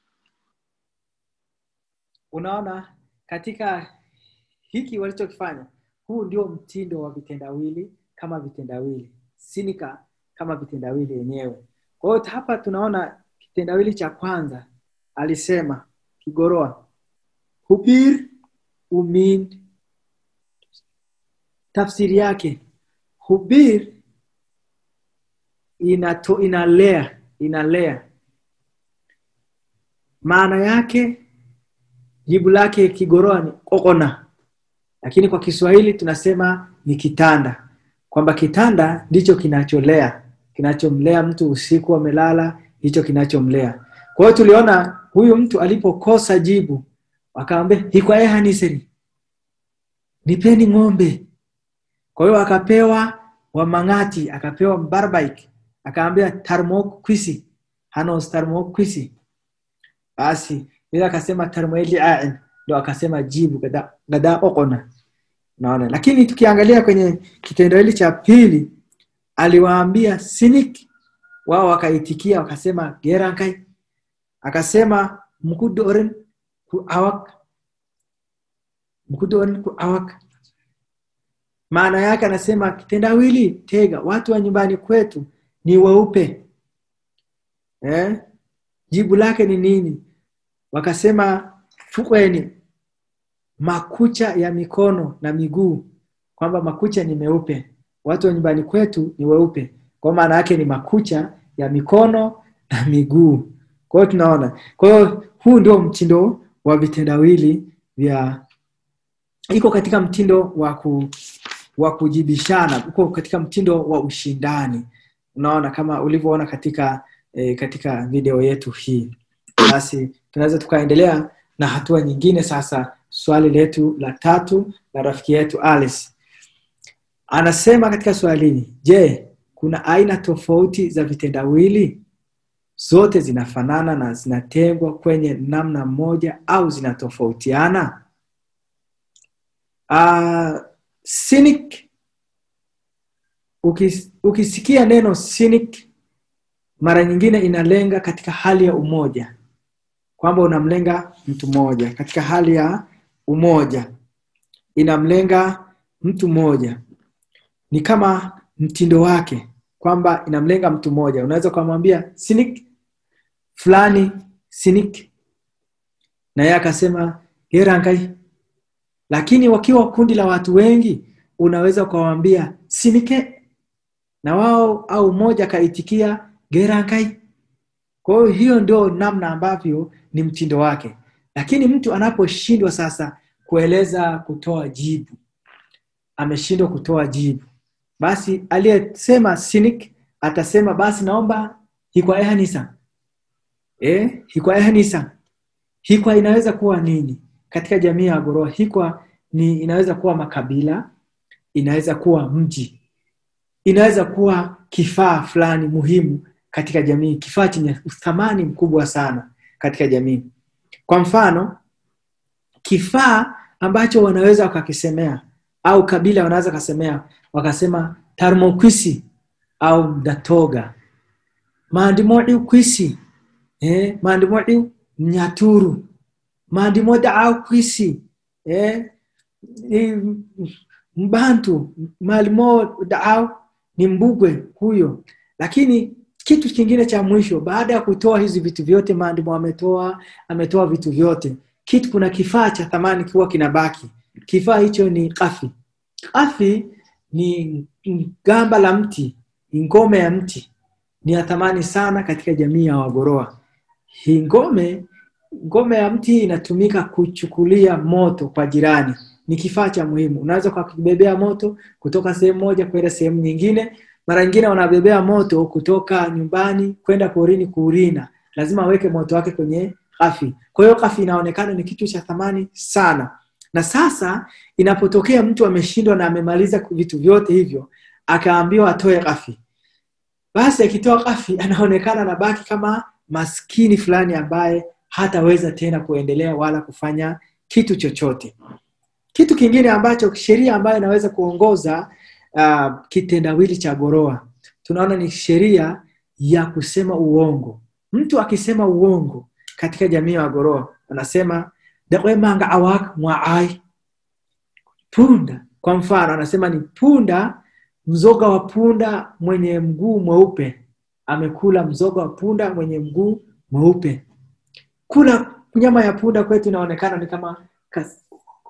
Unaona katika hiki walichokifanya, huu ndio mtindo wa vitendawili kama vitendawili, Siník kama vitendawili yenyewe. Kwa hiyo hapa tunaona kitendawili cha kwanza alisema Kigorwaa, hubir umin. Tafsiri yake, hubir inato inalea inalea. Maana yake jibu lake Kigorwaa ni kokona, lakini kwa Kiswahili tunasema ni kitanda, kwamba kitanda ndicho kinacholea, kinachomlea mtu usiku amelala, hicho kinachomlea. Kwa hiyo tuliona huyu mtu alipokosa jibu, akaambia hikwae haniseri, nipeni ng'ombe. Kwa hiyo akapewa wa mangati, akapewa mbarbaik, akaambia tarmok kwisi, hano tarmo kwisi. Basi bila akasema tarmo ili ain ndio akasema jibu gada gada okona. Naona lakini tukiangalia kwenye kitendawili cha pili aliwaambia Siník, wao wakaitikia wakasema gerankai, akasema mkudoren ku awak, mkudoren ku awak. Maana yake anasema kitendawili tega, watu wa nyumbani kwetu ni weupe. Eh? Jibu lake ni nini? Wakasema fukweni makucha ya mikono na miguu, kwamba makucha ni meupe. Watu wa nyumbani kwetu ni weupe. Kwa maana yake ni makucha ya mikono na miguu. Kwa hiyo tunaona. Kwa hiyo huu ndio mtindo wa vitendawili vya, iko katika mtindo wa ku wa kujibishana, uko katika mtindo wa ushindani. Unaona kama ulivyoona katika e, katika video yetu hii. Basi tunaweza tukaendelea na hatua nyingine sasa. Swali letu la tatu la rafiki yetu Alice. Anasema katika swali hili, je, kuna aina tofauti za vitendawili? Zote zinafanana na zinatengwa kwenye namna moja au zinatofautiana? Ah, Siník, ukis, ukisikia neno Siník mara nyingine inalenga katika hali ya umoja, kwamba unamlenga mtu mmoja katika hali ya umoja, inamlenga mtu mmoja, ni kama mtindo wake kwamba inamlenga mtu mmoja. Unaweza kumwambia Siník fulani Siník na yeye akasema gerankai. Lakini wakiwa kundi la watu wengi unaweza kumwambia Siník na wao au mmoja kaitikia gerankai. Kwa hiyo hiyo ndio namna ambavyo ni mtindo wake. Lakini mtu anaposhindwa sasa kueleza, kutoa jibu, ameshindwa kutoa jibu, basi aliyesema Siník atasema basi naomba hikwa ehanisa. Eh, hikwa ehanisa. Hikwa inaweza kuwa nini? Katika jamii ya Kigorwaa hikwa ni inaweza kuwa makabila, inaweza kuwa mji, inaweza kuwa kifaa fulani muhimu katika jamii, kifaa chenye thamani mkubwa sana katika jamii. Kwa mfano, kifaa ambacho wanaweza wakakisemea au kabila wanaweza kasemea, wakasema tarmokwisi au datoga, maandimodi kwisi, eh, maandimodi mnyaturu, maandimoda au kwisi, eh, mbantu, malimo au ni mbugwe huyo. Lakini kitu kingine cha mwisho, baada ya kutoa hizi vitu vyote, maandimo ametoa ametoa vitu vyote, kitu kuna kifaa cha thamani kiwa kinabaki. Kifaa hicho ni kafi. Kafi ni gamba la mti, ngome ya mti, ni ya thamani sana katika jamii ya Kigorwaa. Hii ngome ngome ya mti inatumika kuchukulia moto kwa jirani. Ni kifaa cha muhimu. Unaweza kukibebea moto kutoka sehemu moja kwenda sehemu nyingine. Mara nyingine wanabebea moto kutoka nyumbani kwenda porini kuurina. Lazima aweke moto wake kwenye kafi. Kwa hiyo kafi inaonekana ni kitu cha thamani sana. Na sasa inapotokea mtu ameshindwa na amemaliza vitu vyote hivyo, akaambiwa atoe kafi, basi akitoa kafi anaonekana anabaki kama maskini fulani ambaye hataweza tena kuendelea wala kufanya kitu chochote. Kitu kingine ambacho sheria ambayo inaweza kuongoza uh, kitendawili cha Kigorwaa, tunaona ni sheria ya kusema uongo. Mtu akisema uongo katika jamii ya Kigorwaa anasema dakwe manga awak mwaai punda. Kwa mfano anasema ni punda, mzoga wa punda mwenye mguu mweupe amekula mzoga wa punda mwenye mguu mweupe. Kula nyama ya punda kwetu inaonekana ni kama kas...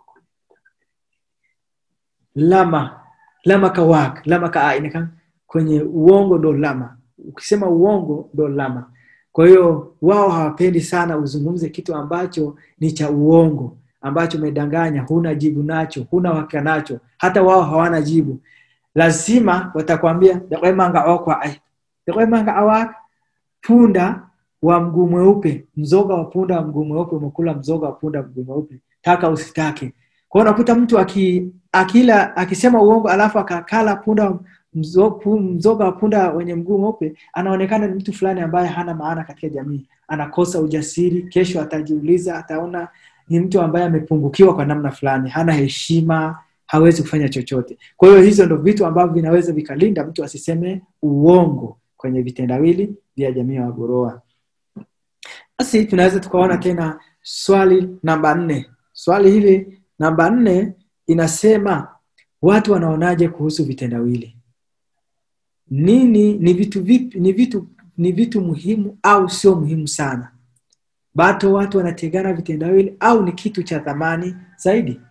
lama lama kawak lama ka inakaa kwenye uongo ndo lama. Ukisema uongo ndo lama. Kwa hiyo wao hawapendi sana uzungumze kitu ambacho ni cha uongo, ambacho umedanganya, huna jibu nacho, huna hakika nacho. Hata wao hawana jibu. Lazima watakwambia dakwe manga okwa ai. Dakwe manga awak punda wa mguu mweupe, mzoga wa punda wa mguu mweupe, umekula mzoga wa punda mguu mweupe, taka usitake. Kwa hiyo unakuta mtu aki, akila akisema uongo alafu akakala punda mzopu, mzoga wa punda wenye mguu mweupe anaonekana ni mtu fulani ambaye hana maana katika jamii, anakosa ujasiri, kesho atajiuliza, ataona ni mtu ambaye amepungukiwa kwa namna fulani, hana heshima, hawezi kufanya chochote. Kwa hiyo hizo ndio vitu ambavyo vinaweza vikalinda mtu asiseme uongo kwenye vitendawili vya jamii ya Wagorowa. Basi tunaweza tukaona tena swali namba nne. Swali hili namba nne inasema, watu wanaonaje kuhusu vitendawili? Nini ni vitu vipi, ni vitu ni vitu muhimu au sio muhimu sana? Bado watu wanategana vitendawili au ni kitu cha thamani zaidi?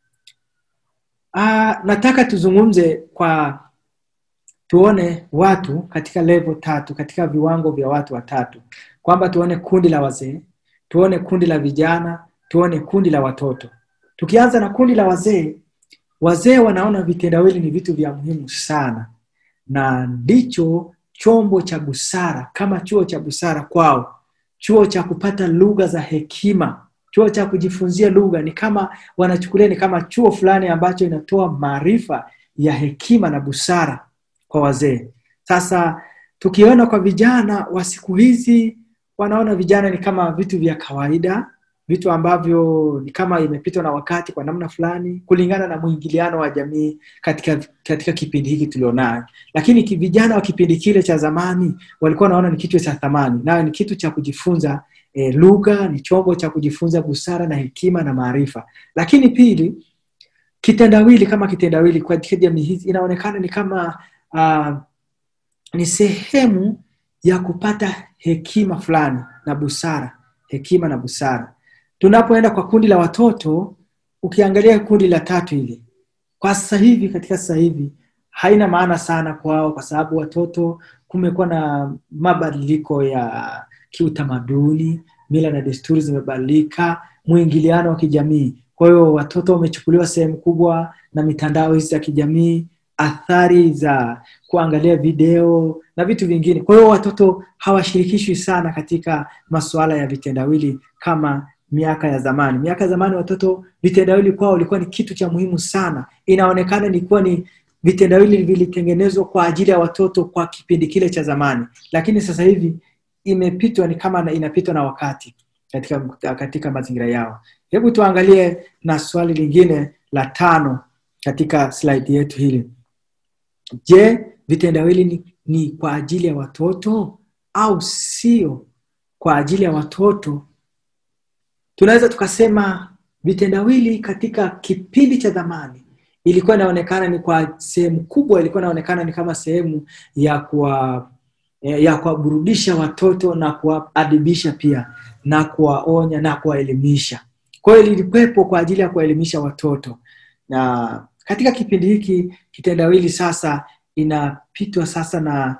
Ah, nataka tuzungumze kwa tuone watu katika level tatu, katika viwango vya watu watatu. Kwamba tuone kundi la wazee, tuone kundi la vijana, tuone kundi la watoto. Tukianza na kundi la wazee, wazee wanaona vitendawili ni vitu vya muhimu sana, na ndicho chombo cha busara, kama chuo cha busara kwao, chuo cha kupata lugha za hekima, chuo cha kujifunzia lugha. Ni kama wanachukulia ni kama chuo fulani ambacho inatoa maarifa ya hekima na busara kwa wazee. Sasa tukiona kwa vijana wa siku hizi, wanaona vijana ni kama vitu vya kawaida, vitu ambavyo ni kama imepitwa na wakati kwa namna fulani, kulingana na muingiliano wa jamii katika katika kipindi hiki tulionayo. Lakini vijana wa kipindi kile cha zamani walikuwa wanaona ni kitu cha thamani, nayo ni kitu cha kujifunza e, lugha, ni chombo cha kujifunza busara na hekima na maarifa. Lakini pili, kitendawili kama kitendawili kwa jamii hizi inaonekana ni kama uh, ni sehemu ya kupata hekima fulani na busara, hekima na busara. Tunapoenda kwa kundi la watoto, ukiangalia kundi la tatu hili, kwa sasa hivi, katika sasa hivi haina maana sana kwao, kwa sababu watoto kumekuwa na mabadiliko ya kiutamaduni, mila na desturi zimebadilika, muingiliano wa kijamii. Kwa hiyo watoto wamechukuliwa sehemu kubwa na mitandao hizi ya kijamii, athari za kuangalia video na vitu vingine. Kwa hiyo watoto hawashirikishwi sana katika masuala ya vitendawili kama miaka ya zamani. Miaka ya zamani watoto vitendawili kwao ilikuwa ni kitu cha muhimu sana. Inaonekana ilikuwa ni vitendawili vilitengenezwa kwa ajili ya watoto kwa kipindi kile cha zamani. Lakini sasa hivi imepitwa, ni kama inapitwa na wakati katika katika mazingira yao. Hebu tuangalie na swali lingine la tano katika slide yetu hili. Je, vitendawili ni, ni kwa ajili ya watoto au sio kwa ajili ya watoto? Tunaweza tukasema vitendawili katika kipindi cha zamani ilikuwa inaonekana ni kwa sehemu kubwa, ilikuwa inaonekana ni kama sehemu ya kuwa ya kuwaburudisha watoto na kuwaadibisha pia, na kuwaonya na kuwaelimisha. Kwa hiyo ilikuwepo kwa ajili ya kuwaelimisha watoto. Na katika kipindi hiki kitendawili sasa inapitwa sasa na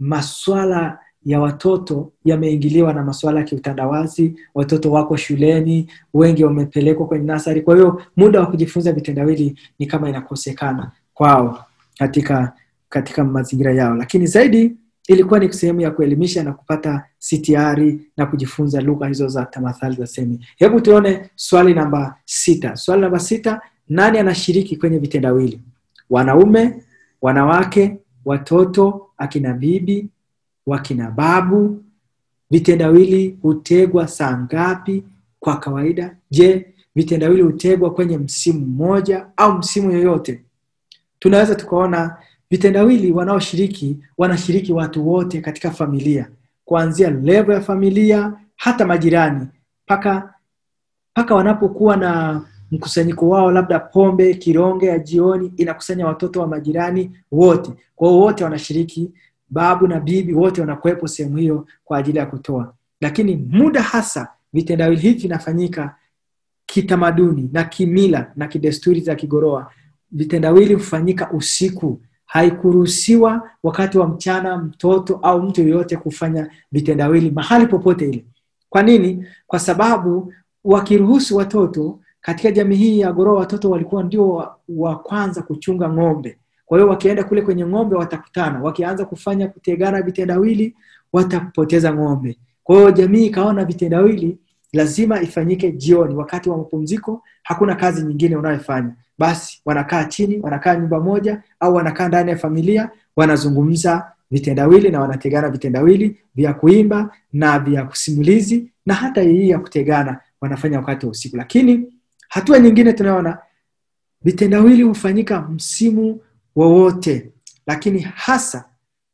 masuala ya watoto, yameingiliwa na masuala ya kiutandawazi. Watoto wako shuleni, wengi wamepelekwa kwenye nasari. Kwa hiyo muda wa kujifunza vitendawili ni kama inakosekana kwao katika katika mazingira yao. Lakini zaidi ilikuwa ni sehemu ya kuelimisha na kupata sitiari na kujifunza lugha hizo za tamathali za semi. Hebu tuone swali namba sita. Swali namba sita, nani anashiriki kwenye vitendawili? Wanaume, wanawake, watoto, akina bibi, wakina babu? Vitendawili hutegwa saa ngapi kwa kawaida? Je, vitendawili hutegwa kwenye msimu mmoja au msimu yoyote? Tunaweza tukaona vitendawili wanaoshiriki, wanashiriki watu wote katika familia, kuanzia level ya familia hata majirani, paka paka wanapokuwa na mkusanyiko wao, labda pombe kironge ya jioni inakusanya watoto wa majirani wote. Kwa hiyo wote wanashiriki, babu na bibi wote wanakuepo sehemu hiyo kwa ajili ya kutoa. Lakini muda hasa vitendawili hivi vinafanyika kitamaduni na kimila na kidesturi za Kigorwaa. Vitendawili hufanyika usiku. Haikuruhusiwa wakati wa mchana mtoto au mtu yoyote kufanya vitendawili mahali popote ile. Kwa nini? Kwa sababu wakiruhusu watoto katika jamii hii ya Kigorwaa, watoto walikuwa ndio wa, wa kwanza kuchunga ng'ombe. Kwa hiyo wakienda kule kwenye ng'ombe watakutana, wakianza kufanya kutegana vitendawili watapoteza ng'ombe. Kwa hiyo jamii ikaona vitendawili lazima ifanyike jioni, wakati wa mapumziko, hakuna kazi nyingine unayofanya. Basi wanakaa chini, wanakaa nyumba moja au wanakaa ndani ya familia, wanazungumza vitendawili na wanategana vitendawili vya kuimba na vya kusimulizi, na hata hii ya kutegana wanafanya wakati wa usiku. Lakini hatua nyingine tunaona vitendawili hufanyika msimu wowote, lakini hasa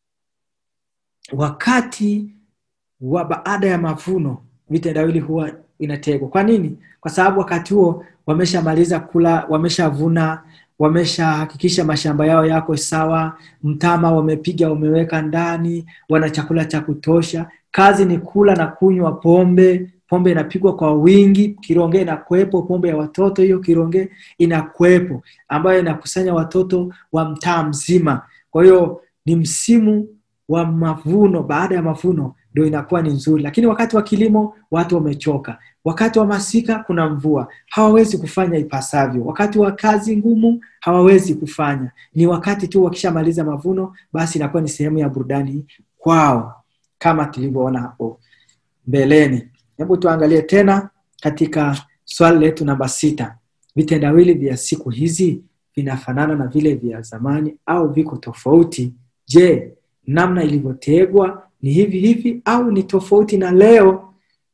wakati wa baada ya mavuno vitendawili huwa inategwa. Kwa nini? Kwa sababu wakati huo wameshamaliza kula, wameshavuna, wameshahakikisha mashamba yao yako sawa, mtama wamepiga wameweka ndani, wana chakula cha kutosha. Kazi ni kula na kunywa pombe. Pombe inapigwa kwa wingi, kironge inakuepo, pombe ya watoto hiyo kironge inakuepo, ambayo inakusanya watoto wa mtaa mzima. Kwa hiyo ni msimu wa mavuno. Baada ya mavuno ndio inakuwa ni nzuri. Lakini wakati wa kilimo watu wamechoka. Wakati wa masika kuna mvua, hawawezi kufanya ipasavyo. Wakati wa kazi ngumu hawawezi kufanya. Ni wakati tu wakishamaliza mavuno, basi inakuwa ni sehemu ya burudani kwao, kama tulivyoona hapo mbeleni. Hebu tuangalie tena katika swali letu namba sita. Vitendawili vya siku hizi vinafanana na vile vya zamani au viko tofauti? Je, namna ilivyotegwa ni hivi hivi au ni tofauti na leo?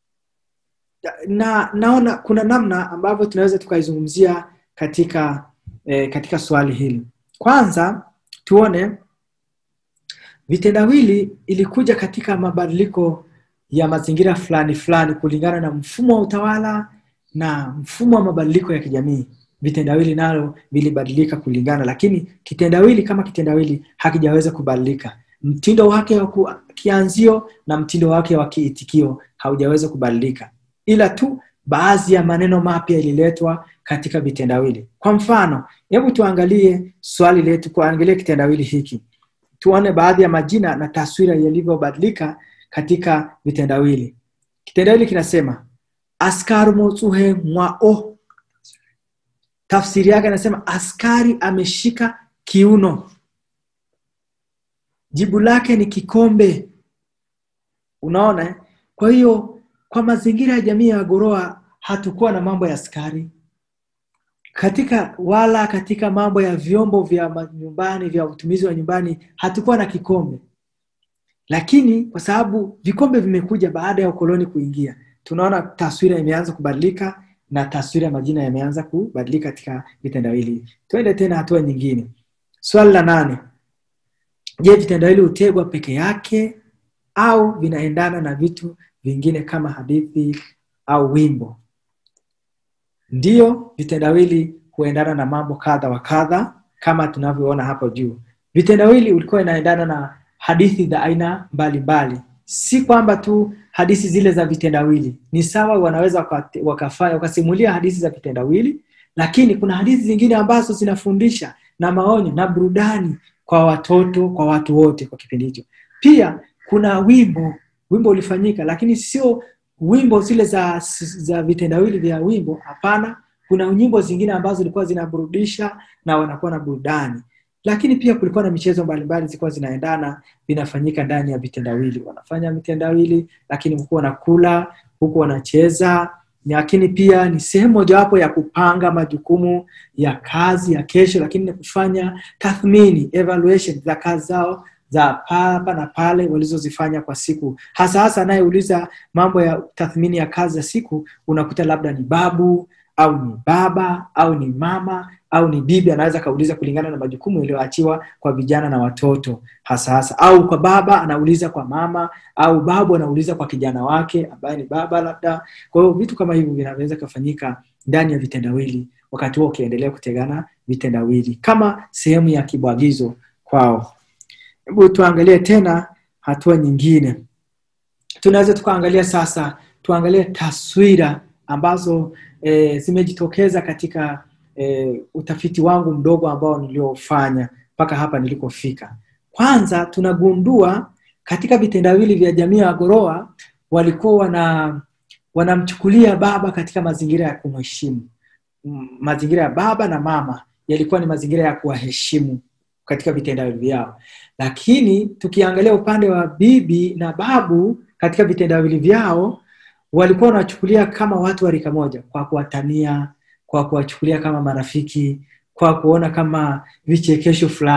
Na naona kuna namna ambavyo tunaweza tukaizungumzia katika eh, katika swali hili. Kwanza tuone vitendawili ilikuja katika mabadiliko ya mazingira fulani fulani kulingana na mfumo wa utawala na mfumo wa mabadiliko ya kijamii. Vitendawili nalo vilibadilika kulingana, lakini kitendawili kama kitendawili hakijaweza kubadilika. Mtindo wake wa kianzio na mtindo wake wa kiitikio haujaweza kubadilika, ila tu baadhi ya maneno mapya ililetwa katika vitendawili. Kwa mfano, hebu tuangalie swali letu, kuangalia kitendawili hiki. Tuone baadhi ya majina na taswira yalivyobadilika katika vitendawili. Kitendawili kinasema askari motsuhe mwao. Tafsiri yake inasema askari ameshika kiuno. Jibu lake ni kikombe. Unaona? Kwa hiyo kwa mazingira ya jamii ya Kigorwaa hatukuwa na mambo ya askari. Katika wala katika mambo ya vyombo vya nyumbani, vya utumizi wa nyumbani, hatukuwa na kikombe. Lakini kwa sababu vikombe vimekuja baada ya ukoloni kuingia, tunaona taswira imeanza kubadilika na taswira majina yameanza kubadilika katika vitendawili. Tuende tena hatua nyingine. Swali la nane. Je, vitendawili hutegwa peke yake au vinaendana na vitu vingine kama hadithi au wimbo? Ndiyo, vitendawili huendana na mambo kadha wa kadha kama tunavyoona hapo juu. Vitendawili ulikuwa inaendana na hadithi za aina mbalimbali. Si kwamba tu hadithi zile za vitendawili. Ni sawa, wanaweza wakafanya wakasimulia hadithi za vitendawili, lakini kuna hadithi zingine ambazo zinafundisha na maonyo na burudani kwa watoto, kwa watu wote kwa kipindi hicho. Pia kuna wimbo, wimbo ulifanyika, lakini sio wimbo zile za za vitendawili vya wimbo, hapana. Kuna nyimbo zingine ambazo zilikuwa zinaburudisha na wanakuwa na burudani. Lakini pia kulikuwa na michezo mbalimbali zilikuwa zinaendana, vinafanyika ndani ya vitendawili. Wanafanya vitendawili, lakini huko wanakula, huko wanacheza. Lakini pia ni sehemu mojawapo ya kupanga majukumu ya kazi ya kesho, lakini kufanya tathmini, evaluation za kazi zao za hapa na pale walizozifanya kwa siku. Hasa hasa anayeuliza mambo ya tathmini ya kazi za siku, unakuta labda ni babu au ni baba au ni mama au ni bibi, anaweza kauliza kulingana na majukumu yaliyoachiwa kwa vijana na watoto hasa hasa. Au kwa baba anauliza kwa mama, au babu anauliza kwa kijana wake ambaye ni baba labda. Kwa hiyo vitu kama hivyo vinaweza kufanyika ndani ya vitendawili wakati huo ukiendelea kutegana vitendawili kama sehemu ya kibwagizo kwao. Hebu tuangalie tena hatua nyingine. Tunaweza tukaangalia sasa, tuangalie taswira ambazo e, zimejitokeza katika e, utafiti wangu mdogo ambao niliofanya mpaka hapa nilikofika. Kwanza tunagundua katika vitendawili vya jamii ya Kigorwaa walikuwa wana wanamchukulia baba katika mazingira ya kumheshimu. Mazingira ya baba na mama yalikuwa ni mazingira ya kuwaheshimu katika vitendawili vyao. Lakini tukiangalia upande wa bibi na babu katika vitendawili vyao, walikuwa wanachukulia kama watu wa rika moja, kwa kuwatania, kwa kuwachukulia kama marafiki, kwa kuona kama vichekesho fulani.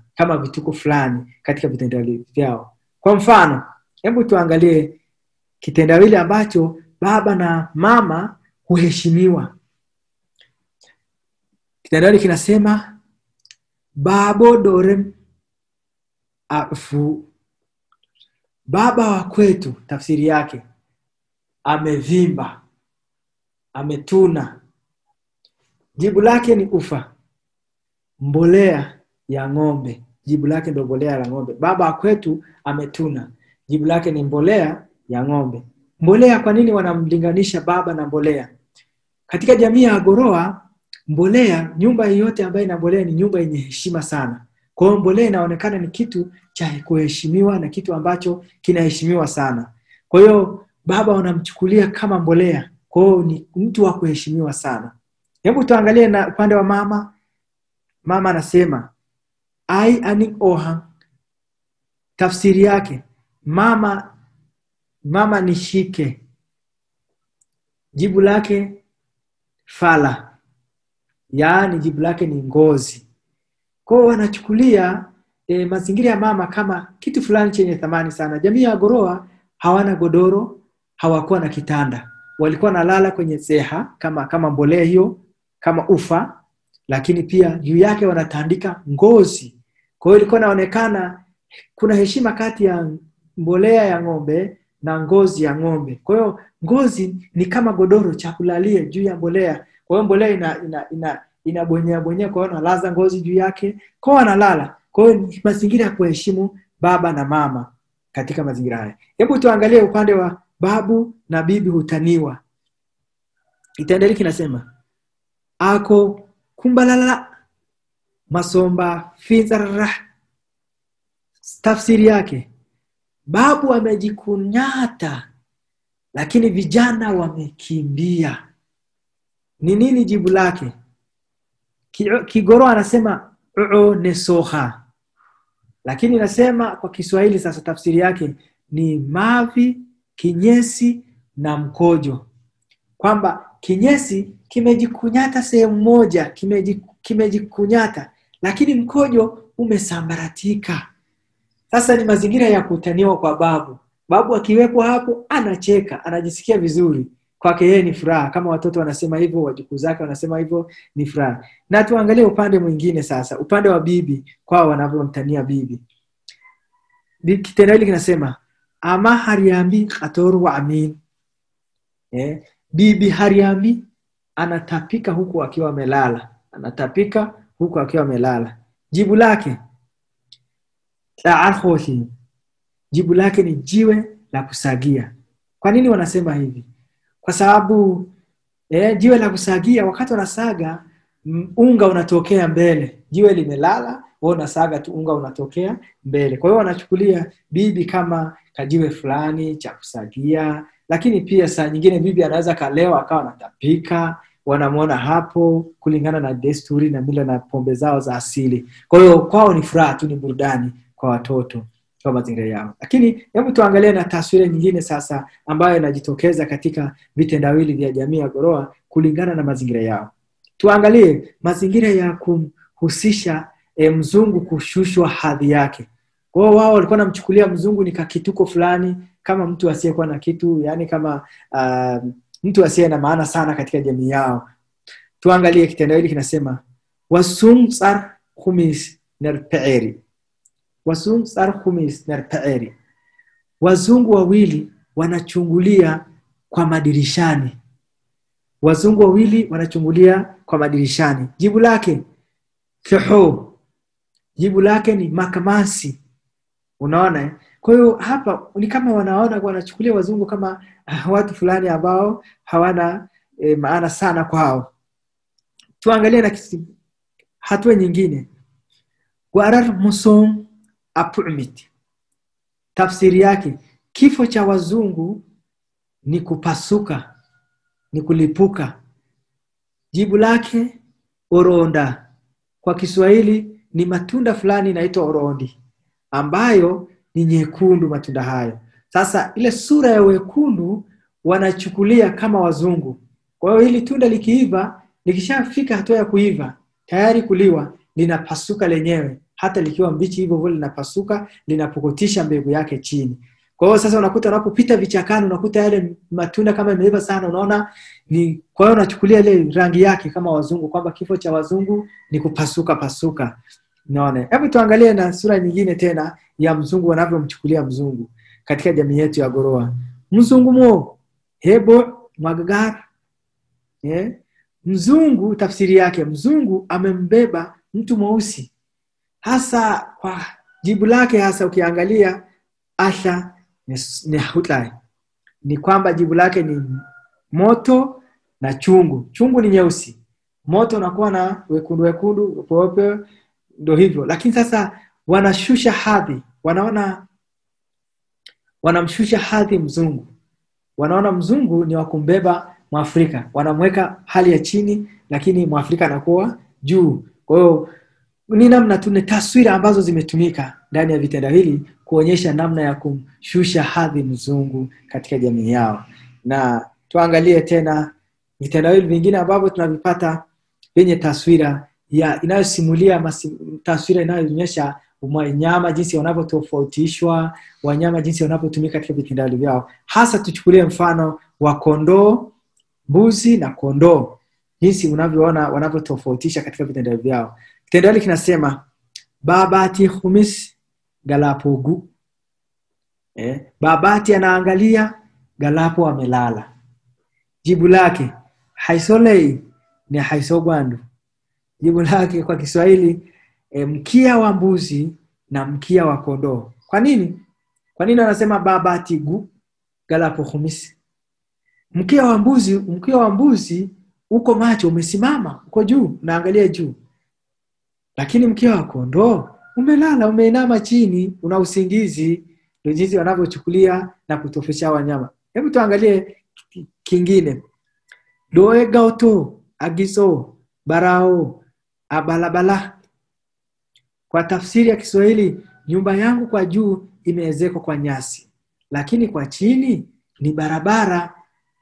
kama vituko fulani katika vitendawili vyao. Kwa mfano, hebu tuangalie kitendawili ambacho baba na mama huheshimiwa. Kitendawili kinasema babo dorem afu. Baba wa kwetu, tafsiri yake, amevimba, ametuna. Jibu lake ni ufa. Mbolea ya ng'ombe. Jibu lake ndo mbolea ya ng'ombe. Baba wa kwetu ametuna. Jibu lake ni mbolea ya ng'ombe. Mbolea, kwa nini wanamlinganisha baba na mbolea? Katika jamii ya Kigorwaa, mbolea, nyumba yoyote ambayo ina mbolea ni nyumba yenye heshima sana. Kwa hiyo mbolea inaonekana ni kitu cha kuheshimiwa na kitu ambacho kinaheshimiwa sana. Kwa hiyo baba wanamchukulia kama mbolea. Kwa hiyo ni mtu wa kuheshimiwa sana. Hebu tuangalie na upande wa mama. Mama anasema ai ani oha. Tafsiri yake, mama mama nishike. Jibu lake fala. Yaani jibu lake ni ngozi. Kwa hiyo wanachukulia e, mazingira ya mama kama kitu fulani chenye thamani sana. Jamii ya Kigorwaa hawana godoro, hawakuwa na kitanda. Walikuwa nalala kwenye zeha kama kama mbolea hiyo, kama ufa, lakini pia juu yake wanatandika ngozi. Kwa hiyo ilikuwa inaonekana kuna heshima kati ya mbolea ya ng'ombe na ngozi ya ng'ombe. Kwa hiyo ngozi ni kama godoro cha kulalia juu ya mbolea. Kwa hiyo mbolea ina ina ina inabonyea bonyea, kwa hiyo analaza ngozi juu yake, kwa hiyo analala. Kwa hiyo mazingira ya kuheshimu baba na mama katika mazingira haya. Hebu tuangalie upande wa babu na bibi hutaniwa. Kitendawili kinasema ako kumbalala masomba finzarra. Tafsiri yake, babu amejikunyata lakini vijana wamekimbia. Ni nini jibu lake? Kigorwaa anasema oo nesoha. Lakini nasema kwa Kiswahili sasa tafsiri yake ni mavi, kinyesi na mkojo. Kwamba kinyesi kimejikunyata sehemu moja, kimejikunyata, lakini mkojo umesambaratika. Sasa ni mazingira ya kutaniwa kwa babu. Babu akiwepo hapo anacheka, anajisikia vizuri. Kwake yeye ni furaha. Kama watoto wanasema hivyo, wajukuu zake wanasema hivyo, ni furaha. Na tuangalie upande mwingine sasa, upande wa bibi, kwao wanavyomtania bibi. Kitendawili kinasema ama hariambi atoru wa amin. Eh, bibi hariambi anatapika huku akiwa amelala. Anatapika huku akiwa amelala. Jibu lake ta'arhohi. Jibu lake ni jiwe la kusagia. Kwa nini wanasema hivi? Kwa sababu eh, jiwe la kusagia, wakati unasaga unga unatokea mbele. Jiwe limelala, wewe unasaga tu unga unatokea mbele. Kwa hiyo wanachukulia bibi kama kajiwe fulani cha kusagia. Lakini pia saa nyingine bibi anaweza kalewa akawa anatapika, wanamuona hapo kulingana na desturi na mila na pombe zao za asili. Kwa hiyo kwao ni furaha tu, ni burudani kwa watoto kwa mazingira yao. Lakini hebu tuangalie na taswira nyingine sasa ambayo inajitokeza katika vitendawili vya jamii ya Kigorwaa kulingana na mazingira yao. Tuangalie mazingira ya kumhusisha e, mzungu kushushwa hadhi yake. Kwa hiyo wao walikuwa wanamchukulia mzungu ni kakituko fulani, kama mtu asiyekuwa na kitu, yani kama uh, mtu asiye na maana sana katika jamii yao. Tuangalie kitendawili kinasema wasumsar khumis narpeeri. Wasumsar khumis narpeeri. Wazungu wawili wanachungulia kwa madirishani. Wazungu wawili wanachungulia kwa madirishani. Jibu lake fiho. Jibu lake ni makamasi. Unaona? Kwa hiyo hapa ni kama wanaona wanachukulia wazungu kama uh, watu fulani ambao hawana e, maana sana kwao. Tuangalie na kisi, hatua nyingine. Warar musum apumit. Tafsiri yake, kifo cha wazungu ni kupasuka, ni kulipuka. Jibu lake oronda. Kwa Kiswahili ni matunda fulani inaitwa orondi, ambayo ni nyekundu matunda hayo. Sasa ile sura ya wekundu wanachukulia kama wazungu. Kwa hiyo hili tunda likiiva, likishafika hatua ya kuiva, tayari kuliwa, linapasuka lenyewe. hata likiwa mbichi hivyo vile linapasuka, linapokotisha mbegu yake chini. Kwa hiyo sasa unakuta unapopita vichakani unakuta yale matunda kama yameiva sana, unaona ni, kwa hiyo unachukulia ile rangi yake kama wazungu, kwamba kifo cha wazungu ni kupasuka pasuka. Unaona? Hebu tuangalie na sura nyingine tena ya mzungu, wanavyomchukulia mzungu katika jamii yetu ya Gorowa. Mzungu mo hebo magagar. Eh? Mzungu, tafsiri yake, mzungu amembeba mtu mweusi. Hasa kwa jibu lake, hasa ukiangalia asha ni hutlai, ni kwamba jibu lake ni moto na chungu. Chungu ni nyeusi, moto unakuwa na wekundu wekundu pope, ndio hivyo. Lakini sasa wanashusha hadhi, wanaona wanamshusha hadhi mzungu. Wanaona mzungu ni wa kumbeba Mwafrika, wanamweka hali ya chini, lakini Mwafrika anakuwa juu. Kwa hiyo ni namna tune taswira ambazo zimetumika ndani ya vitendawili kuonyesha namna ya kumshusha hadhi mzungu katika jamii yao. Na tuangalie tena vitendawili vingine ambavyo tunavipata penye taswira ya inayosimulia, taswira inayoonyesha wanyama jinsi wanavyotofautishwa, wanyama jinsi wanavyotumika katika vitendawili vyao. Hasa tuchukulie mfano wa kondoo, mbuzi na kondoo, jinsi unavyoona wanavyotofautisha katika vitendawili vyao. Kitendawili kinasema babati khumis galapogu. Eh, babati anaangalia, galapo amelala. Jibu lake haisolei ni haisogwandu. Jibu lake kwa Kiswahili e, mkia wa mbuzi na mkia wa kondoo. Kwa nini? Kwa nini anasema babati gu galapo khumis? Mkia wa mbuzi, mkia wa mbuzi uko macho, umesimama, uko juu, unaangalia juu. Lakini mkia wa kondoo umelala, umeinama chini, una usingizi. Ndio jinsi wanavyochukulia na kutofautisha wanyama. Hebu tuangalie kingine. Doe gauto agiso barao abalabala. Kwa tafsiri ya Kiswahili, nyumba yangu kwa juu imeezekwa kwa nyasi, lakini kwa chini ni barabara.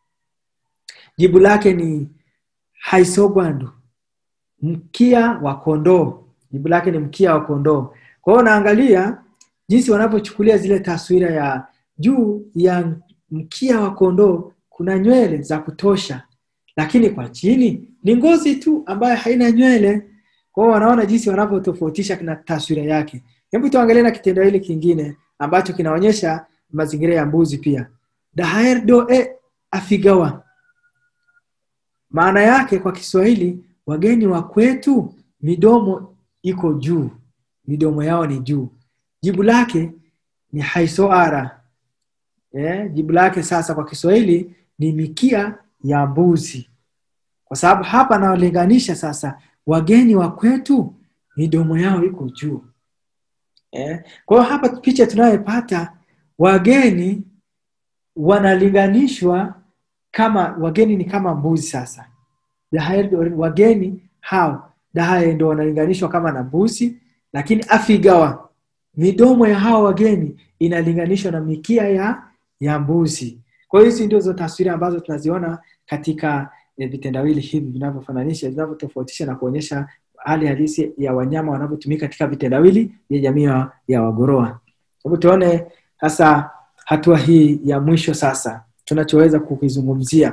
Jibu lake ni haisogwandu, mkia wa kondoo. Jibu lake ni mkia wa kondoo. Kwa hiyo naangalia jinsi wanapochukulia zile taswira ya juu ya mkia wa kondoo kuna nywele za kutosha, lakini kwa chini ni ngozi tu ambayo haina nywele. Kwa hiyo wanaona jinsi wanapotofautisha na taswira yake. Hebu tuangalie na kitendawili kingine ambacho kinaonyesha mazingira ya mbuzi pia. Dahair do e afigawa. Maana yake kwa Kiswahili, wageni wa kwetu midomo iko juu, midomo yao ni juu. Jibu lake ni haisoara. Eh, jibu lake sasa kwa Kiswahili ni mikia ya mbuzi. Kwa sababu hapa nawalinganisha sasa, wageni wa kwetu midomo yao iko juu. Eh, kwa hiyo hapa picha tunayopata, wageni wanalinganishwa kama wageni ni kama mbuzi sasa. Dahair wageni hao, dahair ndio wanalinganishwa kama na mbuzi, lakini afigawa, midomo ya hao wageni inalinganishwa na mikia ya ya mbuzi. Kwa hiyo hizi ndio zo taswira ambazo tunaziona katika eh, vitendawili hivi vinavyofananisha, vinavyotofautisha na kuonyesha hali halisi ya wanyama wanavyotumika katika vitendawili ya jamii ya Wagorowa. Hebu tuone sasa hatua hii ya mwisho sasa tunachoweza kukizungumzia.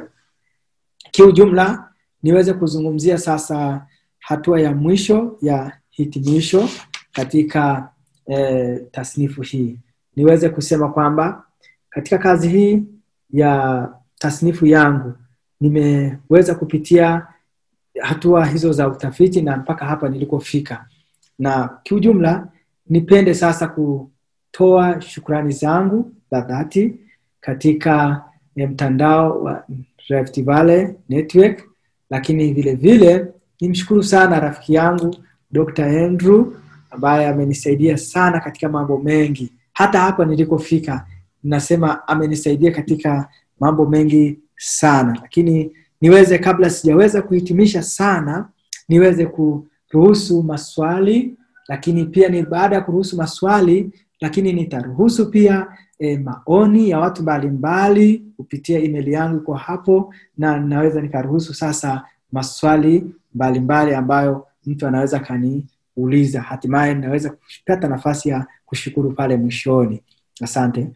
Kiujumla niweze kuzungumzia sasa hatua ya mwisho ya hitimisho katika e, tasnifu hii. Niweze kusema kwamba katika kazi hii ya tasnifu yangu nimeweza kupitia hatua hizo za utafiti na mpaka hapa nilikofika. Na kiujumla nipende sasa kutoa shukrani zangu za dhati katika mtandao wa Rift Valley Network, lakini vile vile nimshukuru sana rafiki yangu Doctor Andrew ambaye amenisaidia sana katika mambo mengi. Hata hapa nilikofika nasema amenisaidia katika mambo mengi sana. Lakini niweze, kabla sijaweza kuhitimisha sana, niweze kuruhusu maswali, lakini pia ni baada ya kuruhusu maswali, lakini nitaruhusu pia e, maoni ya watu mbalimbali kupitia email yangu kwa hapo, na naweza nikaruhusu sasa maswali mbalimbali ambayo mtu anaweza kani kuuliza, hatimaye naweza kupata nafasi ya kushukuru pale mwishoni. Asante.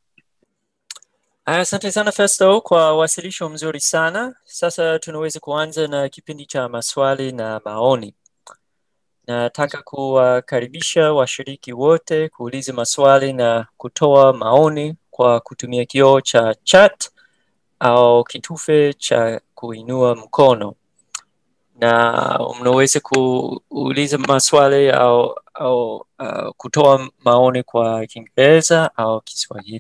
Asante sana Festo kwa wasilisho mzuri sana. Sasa tunaweza kuanza na kipindi cha maswali na maoni. Nataka kuwakaribisha washiriki wote kuuliza maswali na kutoa maoni kwa kutumia kioo cha chat au kitufe cha kuinua mkono. Na mnaweza kuuliza maswali au, au uh, kutoa maoni kwa Kiingereza au Kiswahili.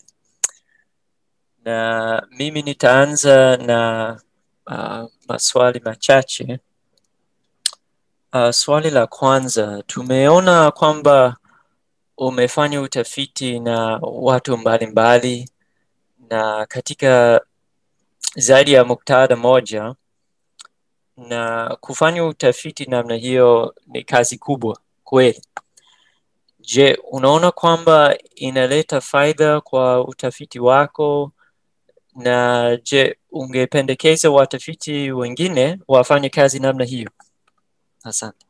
Na mimi nitaanza na uh, maswali machache. Uh, swali la kwanza, tumeona kwamba umefanya utafiti na watu mbalimbali na katika zaidi ya muktadha moja, na kufanya utafiti namna hiyo ni kazi kubwa kweli. Je, unaona kwamba inaleta faida kwa utafiti wako? Na je, ungependekeza watafiti wengine wafanye kazi namna hiyo? Asante.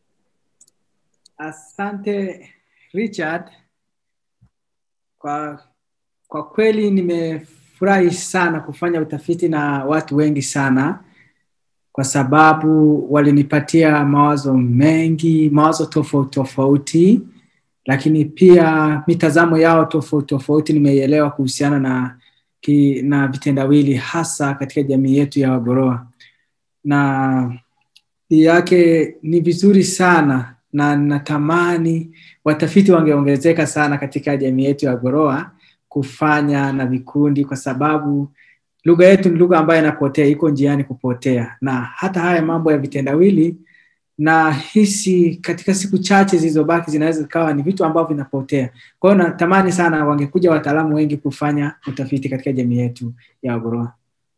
Asante Richard. Kwa kwa kweli nimefurahi sana kufanya utafiti na watu wengi sana, kwa sababu walinipatia mawazo mengi, mawazo tofauti tofauti, lakini pia mitazamo yao tofauti tofauti nimeielewa kuhusiana na ki, na vitendawili hasa katika jamii yetu ya Wagorowa. Na yake ni vizuri sana na natamani watafiti wangeongezeka sana katika jamii yetu ya Wagorowa kufanya na vikundi, kwa sababu lugha yetu ni lugha ambayo inapotea, iko njiani kupotea. Na hata haya mambo ya vitendawili na hisi katika siku chache zilizobaki zinaweza kawa ni vitu ambavyo vinapotea. Kwa hiyo natamani sana wangekuja wataalamu wengi kufanya utafiti katika jamii yetu ya Wagorowa.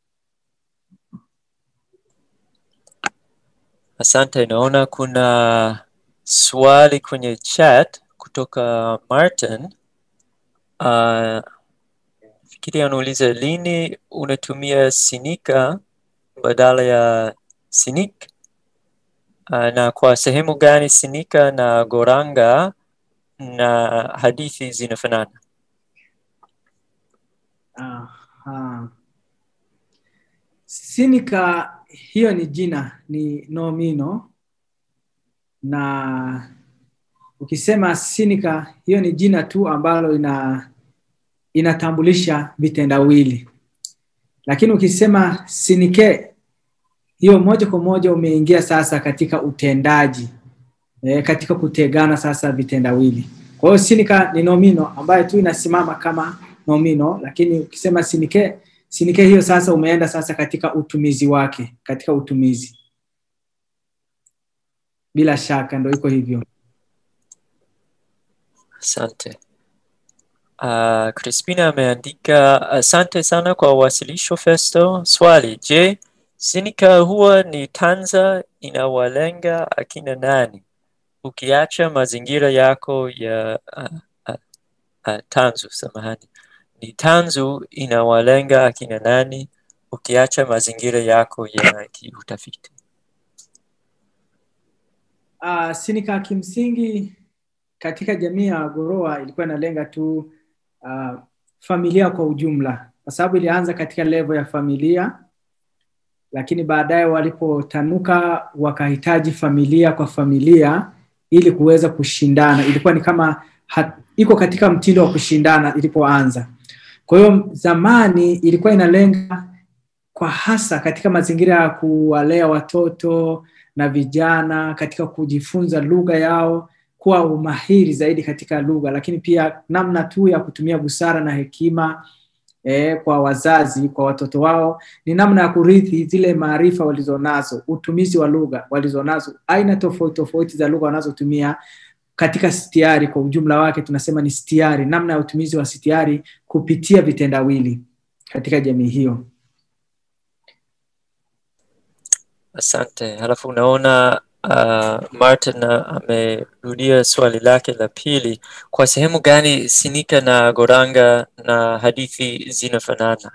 Asante. Naona kuna swali kwenye chat kutoka Martin. Uh, fikiri anauliza, lini unatumia Siníka badala ya Siník? Uh, na kwa sehemu gani Siníka na Goranga na hadithi zinafanana? Aha. Siníka hiyo ni jina, ni nomino, na ukisema Siníka hiyo ni jina tu ambalo ina inatambulisha vitendawili. Lakini ukisema Siníke, hiyo moja kwa moja umeingia sasa katika utendaji, e, katika kutegana sasa vitendawili. Kwa hiyo Siníka ni nomino ambayo tu inasimama kama nomino, lakini ukisema Siníke, Siníke hiyo sasa umeenda sasa katika utumizi wake, katika utumizi. Bila shaka ndio iko hivyo. Asante. Uh, Crispina ameandika, asante sana kwa wasilisho Festo. Swali, je, Siníka huwa ni tanza inawalenga akina nani? Ukiacha mazingira yako ya uh, uh, uh, tanzu, samahani. Ni tanzu inawalenga akina nani ukiacha mazingira yako ya kiutafiti? Uh, Siníka kimsingi katika jamii ya Wagorowa ilikuwa inalenga tu uh, familia kwa ujumla, kwa sababu ilianza katika level ya familia, lakini baadaye walipotanuka wakahitaji familia kwa familia ili kuweza kushindana. Ilikuwa ni kama hat, iko katika mtindo wa kushindana ilipoanza. Kwa hiyo zamani ilikuwa inalenga kwa hasa katika mazingira ya kuwalea watoto na vijana katika kujifunza lugha yao, kuwa umahiri zaidi katika lugha, lakini pia namna tu ya kutumia busara na hekima eh, kwa wazazi, kwa watoto wao, ni namna ya kurithi zile maarifa walizonazo, utumizi wa lugha walizonazo, aina tofauti tofauti za lugha wanazotumia katika sitiari. Kwa ujumla wake tunasema ni sitiari, namna ya utumizi wa sitiari kupitia vitendawili katika jamii hiyo. Asante. Halafu unaona uh, Martin amerudia swali lake la pili, kwa sehemu gani Siníka na Goranga na hadithi zinafanana?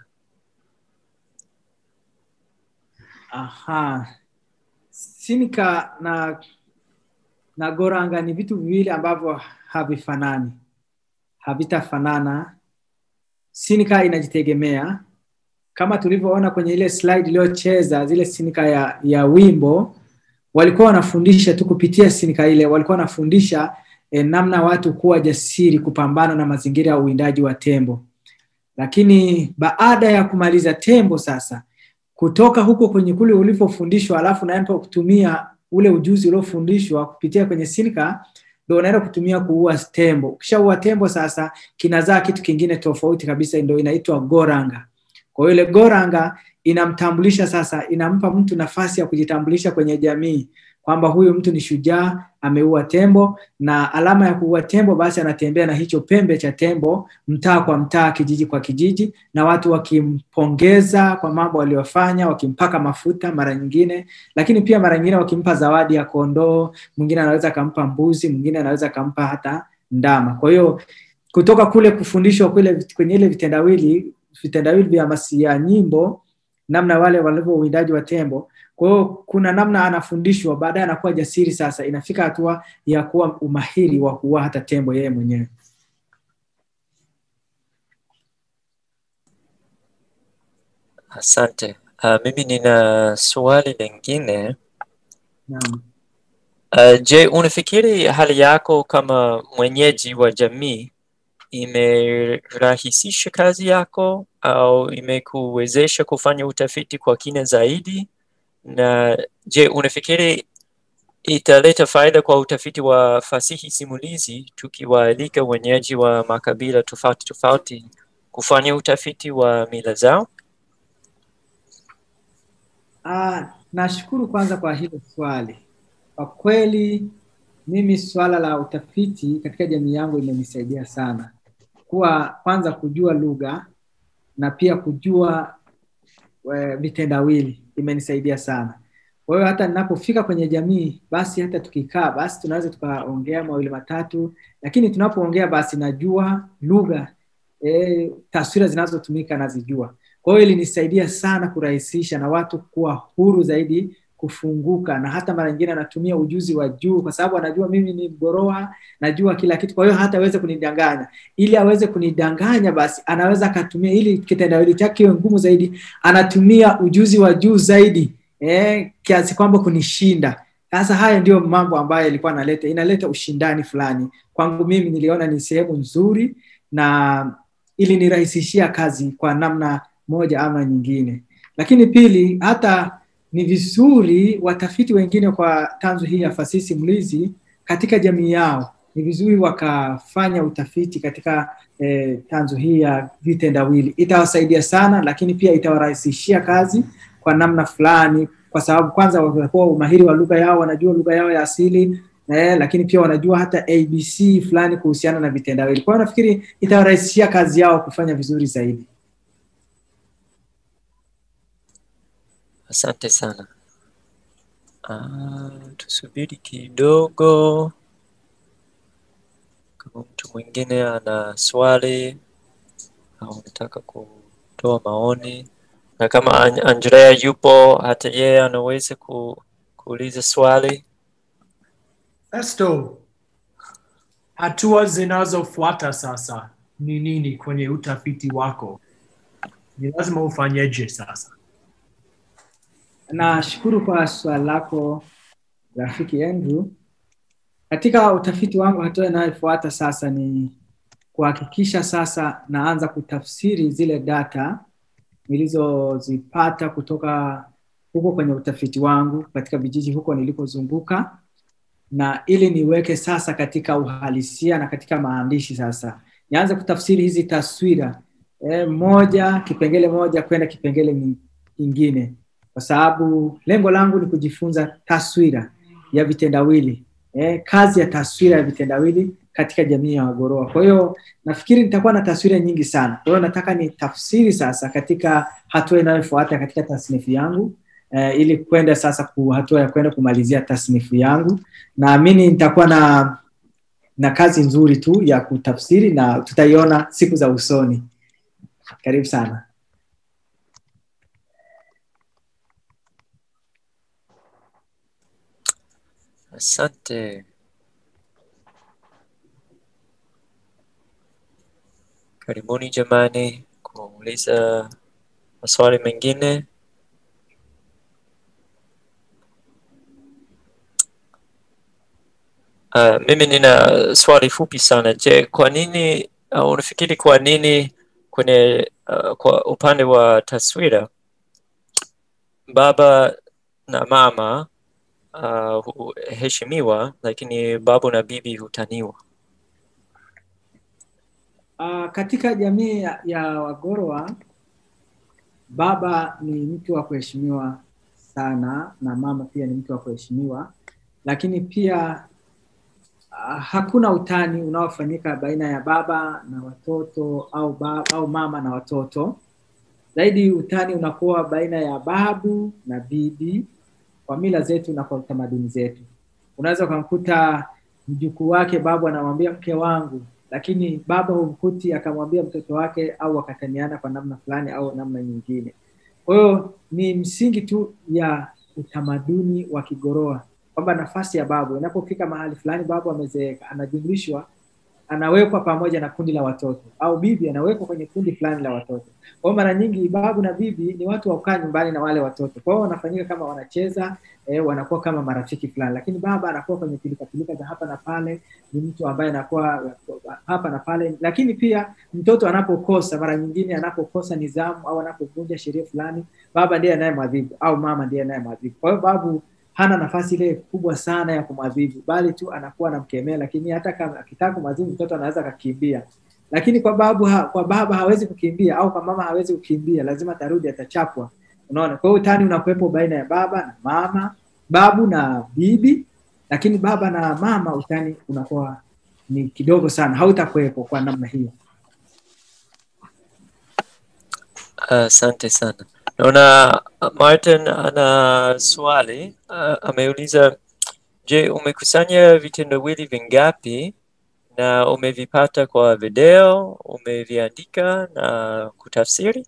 Aha. Siníka na na goranga ni vitu viwili ambavyo havifanani, havitafanana. Sinika inajitegemea kama tulivyoona kwenye ile slide iliyocheza, zile sinika ya, ya wimbo walikuwa wanafundisha tu kupitia sinika ile, walikuwa wanafundisha eh, namna watu kuwa jasiri kupambana na mazingira ya uwindaji wa tembo. Lakini baada ya kumaliza tembo sasa, kutoka huko kwenye kule ulipofundishwa alafu naenda kutumia ule ujuzi uliofundishwa kupitia kwenye sinika, ndio unaenda kutumia kuua tembo. Ukishaua tembo sasa kinazaa kitu kingine tofauti kabisa, ndio inaitwa goranga. Kwa hiyo ile goranga inamtambulisha sasa, inampa mtu nafasi ya kujitambulisha kwenye jamii kwamba huyu mtu ni shujaa, ameua tembo, na alama ya kuua tembo basi anatembea na hicho pembe cha tembo mtaa kwa mtaa, kijiji kwa kijiji, na watu wakimpongeza kwa mambo aliyofanya, wakimpaka mafuta mara nyingine, lakini pia mara nyingine wakimpa zawadi ya kondoo, mwingine anaweza kumpa mbuzi, mwingine anaweza kumpa hata ndama. Kwa hiyo kutoka kule kufundishwa kule kwenye ile vitendawili vitendawili vya masia nyimbo, namna wale walivyo uwindaji wa tembo, kwa hiyo kuna namna anafundishwa, baadaye anakuwa jasiri sasa, inafika hatua ya kuwa umahiri wa kuua hata tembo yeye mwenyewe. Asante. Uh, mimi nina swali lingine. Naam. Uh, je, unafikiri hali yako kama mwenyeji wa jamii imerahisisha kazi yako au imekuwezesha kufanya utafiti kwa kina zaidi? Na je, unafikiri italeta faida kwa utafiti wa fasihi simulizi tukiwaalika wenyeji wa makabila tofauti tofauti kufanya utafiti wa mila zao? Ah, nashukuru kwanza kwa hilo swali. Kwa kweli mimi swala la utafiti katika jamii yangu imenisaidia sana. Kwa kwanza kujua lugha na pia kujua e, vitendawili imenisaidia sana. Kwa hiyo hata ninapofika kwenye jamii basi hata tukikaa basi tunaweza tukaongea mawili matatu, lakini tunapoongea basi najua lugha, e, taswira zinazotumika nazijua. Kwa hiyo ilinisaidia sana kurahisisha na watu kuwa huru zaidi kufunguka, na hata mara nyingine anatumia ujuzi wa juu kwa sababu anajua mimi ni Mgorwaa, najua kila kitu. Kwa hiyo hata aweze kunidanganya. Ili aweze kunidanganya basi anaweza akatumia, ili kitendawili chake iwe ngumu zaidi, anatumia ujuzi wa juu zaidi eh, kiasi kwamba kunishinda. Sasa haya ndio mambo ambayo ilikuwa inaleta inaleta ushindani fulani. Kwangu mimi niliona ni sehemu nzuri na ili nirahisishia kazi kwa namna moja ama nyingine. Lakini pili, hata ni vizuri watafiti wengine kwa tanzu hii ya fasihi simulizi katika jamii yao, ni vizuri wakafanya utafiti katika eh, tanzu hii ya vitendawili. Itawasaidia sana, lakini pia itawarahisishia kazi kwa namna fulani, kwa sababu kwanza watakuwa umahiri wa lugha yao, wanajua lugha yao ya asili, eh, lakini pia wanajua hata A B C fulani kuhusiana na vitendawili. Kwa hiyo nafikiri itawarahisishia kazi yao kufanya vizuri zaidi. Asante sana. Uh, tusubiri kidogo kama mtu mwingine ana swali au anataka kutoa maoni, na kama Andrea yupo hata yeye anaweza ku, kuuliza swali. Esto, hatua zinazofuata sasa ni nini kwenye utafiti wako? Ni lazima ufanyeje sasa? Nashukuru kwa swali lako rafiki Andrew. Katika utafiti wangu hatua inayofuata sasa ni kuhakikisha sasa naanza kutafsiri zile data nilizozipata kutoka huko kwenye utafiti wangu katika vijiji huko nilikozunguka, na ili niweke sasa katika uhalisia na katika maandishi. Sasa nianze kutafsiri hizi taswira e, moja kipengele moja kwenda kipengele kingine, kwa sababu lengo langu ni kujifunza taswira ya vitendawili, eh, kazi ya taswira ya vitendawili katika jamii ya Wagorwaa. Kwa hiyo nafikiri nitakuwa na taswira nyingi sana. Kwa hiyo nataka ni tafsiri sasa katika hatua inayofuata katika tasnifu yangu, eh, ili kwenda sasa ku hatua ya kwenda kumalizia tasnifu yangu. Naamini nitakuwa na na kazi nzuri tu ya kutafsiri na tutaiona siku za usoni. Karibu sana. Asante. Karibuni jamani kuuliza maswali mengine. Uh, mimi nina swali fupi sana. Je, kwa nini uh, unafikiri kwa nini kwenye uh, kwa upande wa taswira baba na mama uh, huheshimiwa lakini babu na bibi hutaniwa? Uh, katika jamii ya, ya Wagorwaa baba ni mtu wa kuheshimiwa sana na mama pia ni mtu wa kuheshimiwa, lakini pia uh, hakuna utani unaofanyika baina ya baba na watoto au, ba, au mama na watoto. Zaidi utani unakuwa baina ya babu na bibi kwa mila zetu na kwa utamaduni zetu. Unaweza kumkuta mjukuu wake babu anamwambia mke wangu, lakini baba humkuti akamwambia mtoto wake au wakataniana kwa namna fulani au namna nyingine. Kwa hiyo ni msingi tu ya utamaduni wa Kigorwaa kwamba nafasi ya babu inapofika mahali fulani babu amezeeka anajumlishwa, anawekwa pamoja na kundi la watoto, au bibi anawekwa kwenye kundi fulani la watoto. Kwa mara nyingi babu na bibi ni watu wa kukaa nyumbani na wale watoto. Kwa hiyo wanafanyika kama wanacheza, eh, wanakuwa kama marafiki fulani. Lakini baba anakuwa kwenye pilika pilika za hapa na pale, ni mtu ambaye anakuwa hapa na pale. Lakini pia mtoto anapokosa, mara nyingine anapokosa nidhamu au anapovunja sheria fulani, baba ndiye anayemwadhibu au mama ndiye anayemwadhibu. Kwa hiyo babu hana nafasi ile kubwa sana ya kumwadhibu, bali tu anakuwa anamkemea, lakini hata kama akitaka kumwadhibu mtoto anaweza kukimbia. Lakini kwa babu ha, kwa baba hawezi kukimbia au kwa mama hawezi kukimbia, lazima tarudi atachapwa. Unaona? Kwa hiyo utani unakuwepo baina ya baba na mama, babu na bibi, lakini baba na mama utani unakuwa ni kidogo sana, hautakuwepo kwa namna hiyo. Asante uh, sana. Naona Martin ana swali, uh, ameuliza, je, umekusanya vitendawili vingapi na umevipata kwa video, umeviandika na kutafsiri?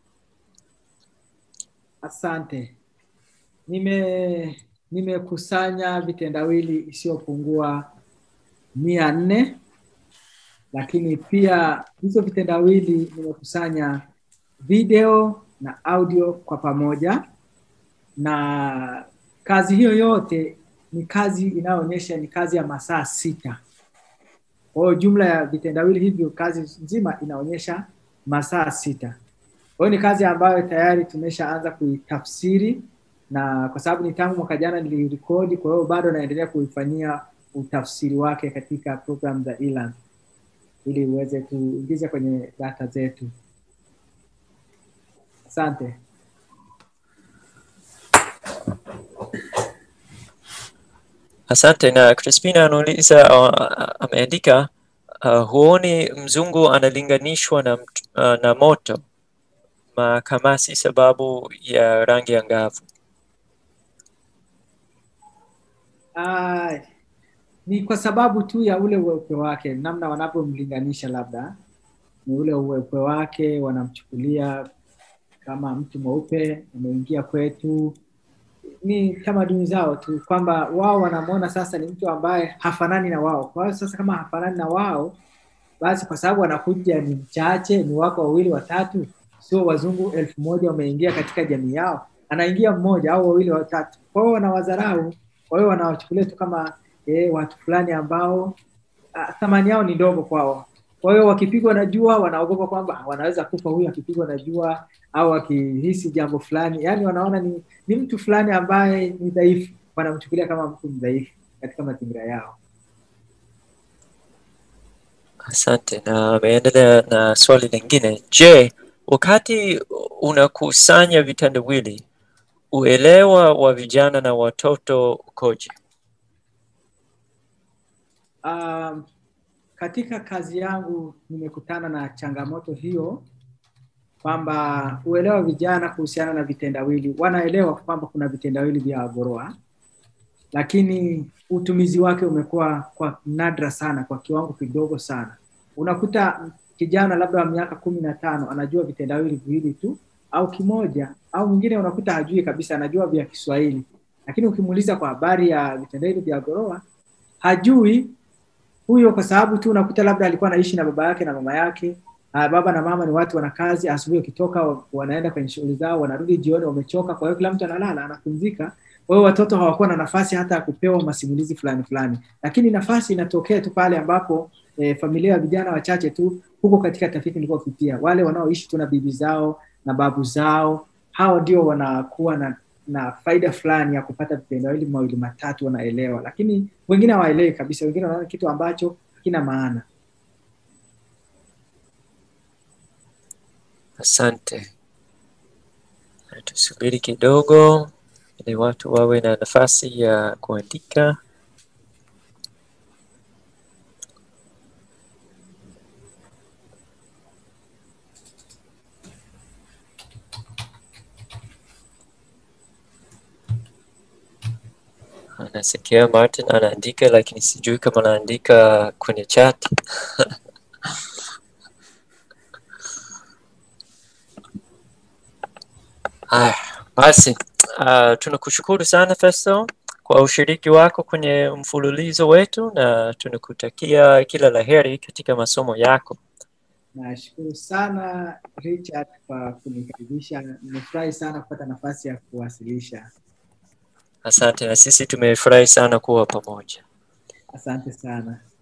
Asante. Nime nimekusanya vitendawili isiyopungua mia nne, lakini pia hizo vitendawili nimekusanya video na audio kwa pamoja, na kazi hiyo yote ni kazi inayoonyesha ni kazi ya masaa sita. Kwa hiyo jumla ya vitendawili hivyo kazi nzima inaonyesha masaa sita. Kwa hiyo ni kazi ambayo tayari tumeshaanza kuitafsiri, na kwa sababu ni tangu mwaka jana nilirekodi, kwa hiyo bado naendelea kuifanyia utafsiri wake katika program za e-learn ili uweze kuingiza kwenye data zetu. Asante. Asante. Na Crispina anauliza, uh, ameandika, uh, huoni mzungu analinganishwa na, uh, na moto makamasi sababu ya rangi angavu? Uh, ni kwa sababu tu ya ule uweupe wake, namna wanapomlinganisha labda ni ule uweupe wake, wanamchukulia kama mtu mweupe ameingia kwetu. Ni tamaduni zao tu kwamba wao wanamuona sasa ni mtu ambaye hafanani na wao. Kwa hiyo sasa kama hafanani na wao, basi kwa sababu wanakuja ni mchache, ni wako wawili watatu, sio wazungu elfu moja wameingia katika jamii yao, anaingia mmoja au wawili watatu. Kwa hiyo wanawadharau, kwa hiyo wanawachukulia tu kama eh, watu fulani ambao ah, thamani yao ni ndogo kwao. Kwa hiyo wakipigwa na jua wanaogopa kwamba wanaweza kufa huyu akipigwa na jua, au akihisi jambo fulani, yani wanaona ni, ni mtu fulani ambaye ni dhaifu, wanamchukulia kama mtu dhaifu katika mazingira yao. Asante. Na ameendelea na swali lingine. Je, wakati unakusanya vitendawili, uelewa wa vijana na watoto ukoje? Um, katika kazi yangu nimekutana na changamoto hiyo, kwamba uelewa vijana kuhusiana na vitendawili, wanaelewa kwamba kuna vitendawili vya Kigorwaa, lakini utumizi wake umekuwa kwa nadra sana, kwa kiwango kidogo sana. Unakuta kijana labda wa miaka kumi na tano anajua vitendawili viwili tu au kimoja, au mwingine unakuta hajui kabisa, anajua vya Kiswahili, lakini ukimuuliza kwa habari ya vitendawili vya Kigorwaa hajui huyo, kwa sababu tu unakuta labda alikuwa anaishi na baba yake na mama yake, Uh, baba na mama ni watu wana kazi, asubuhi ukitoka wanaenda kwenye shughuli zao, wanarudi jioni wamechoka, kwa hiyo kila mtu analala, anapumzika. Kwa hiyo watoto hawakuwa na nafasi hata ya kupewa masimulizi fulani fulani. Lakini nafasi inatokea tu pale ambapo e, familia ya vijana wachache tu, huko katika tafiti nilikopitia, wale wanaoishi tu na bibi zao na babu zao, hao ndio wanakuwa na na faida fulani ya kupata vitendawili mawili matatu, wanaelewa. Lakini wengine hawaelewi kabisa, wengine wanaona kitu ambacho kina maana. Asante. Tusubiri kidogo ili watu wawe na nafasi ya kuandika. Nasikia Martin anaandika, lakini sijui kama anaandika kwenye chat. Haya, basi uh, tunakushukuru sana Festo kwa ushiriki wako kwenye mfululizo wetu, na tunakutakia kila laheri katika masomo yako. Nashukuru sana Richard kwa kunikaribisha. Nimefurahi sana kupata nafasi ya kuwasilisha. Asante, na sisi tumefurahi sana kuwa pamoja. Asante sana.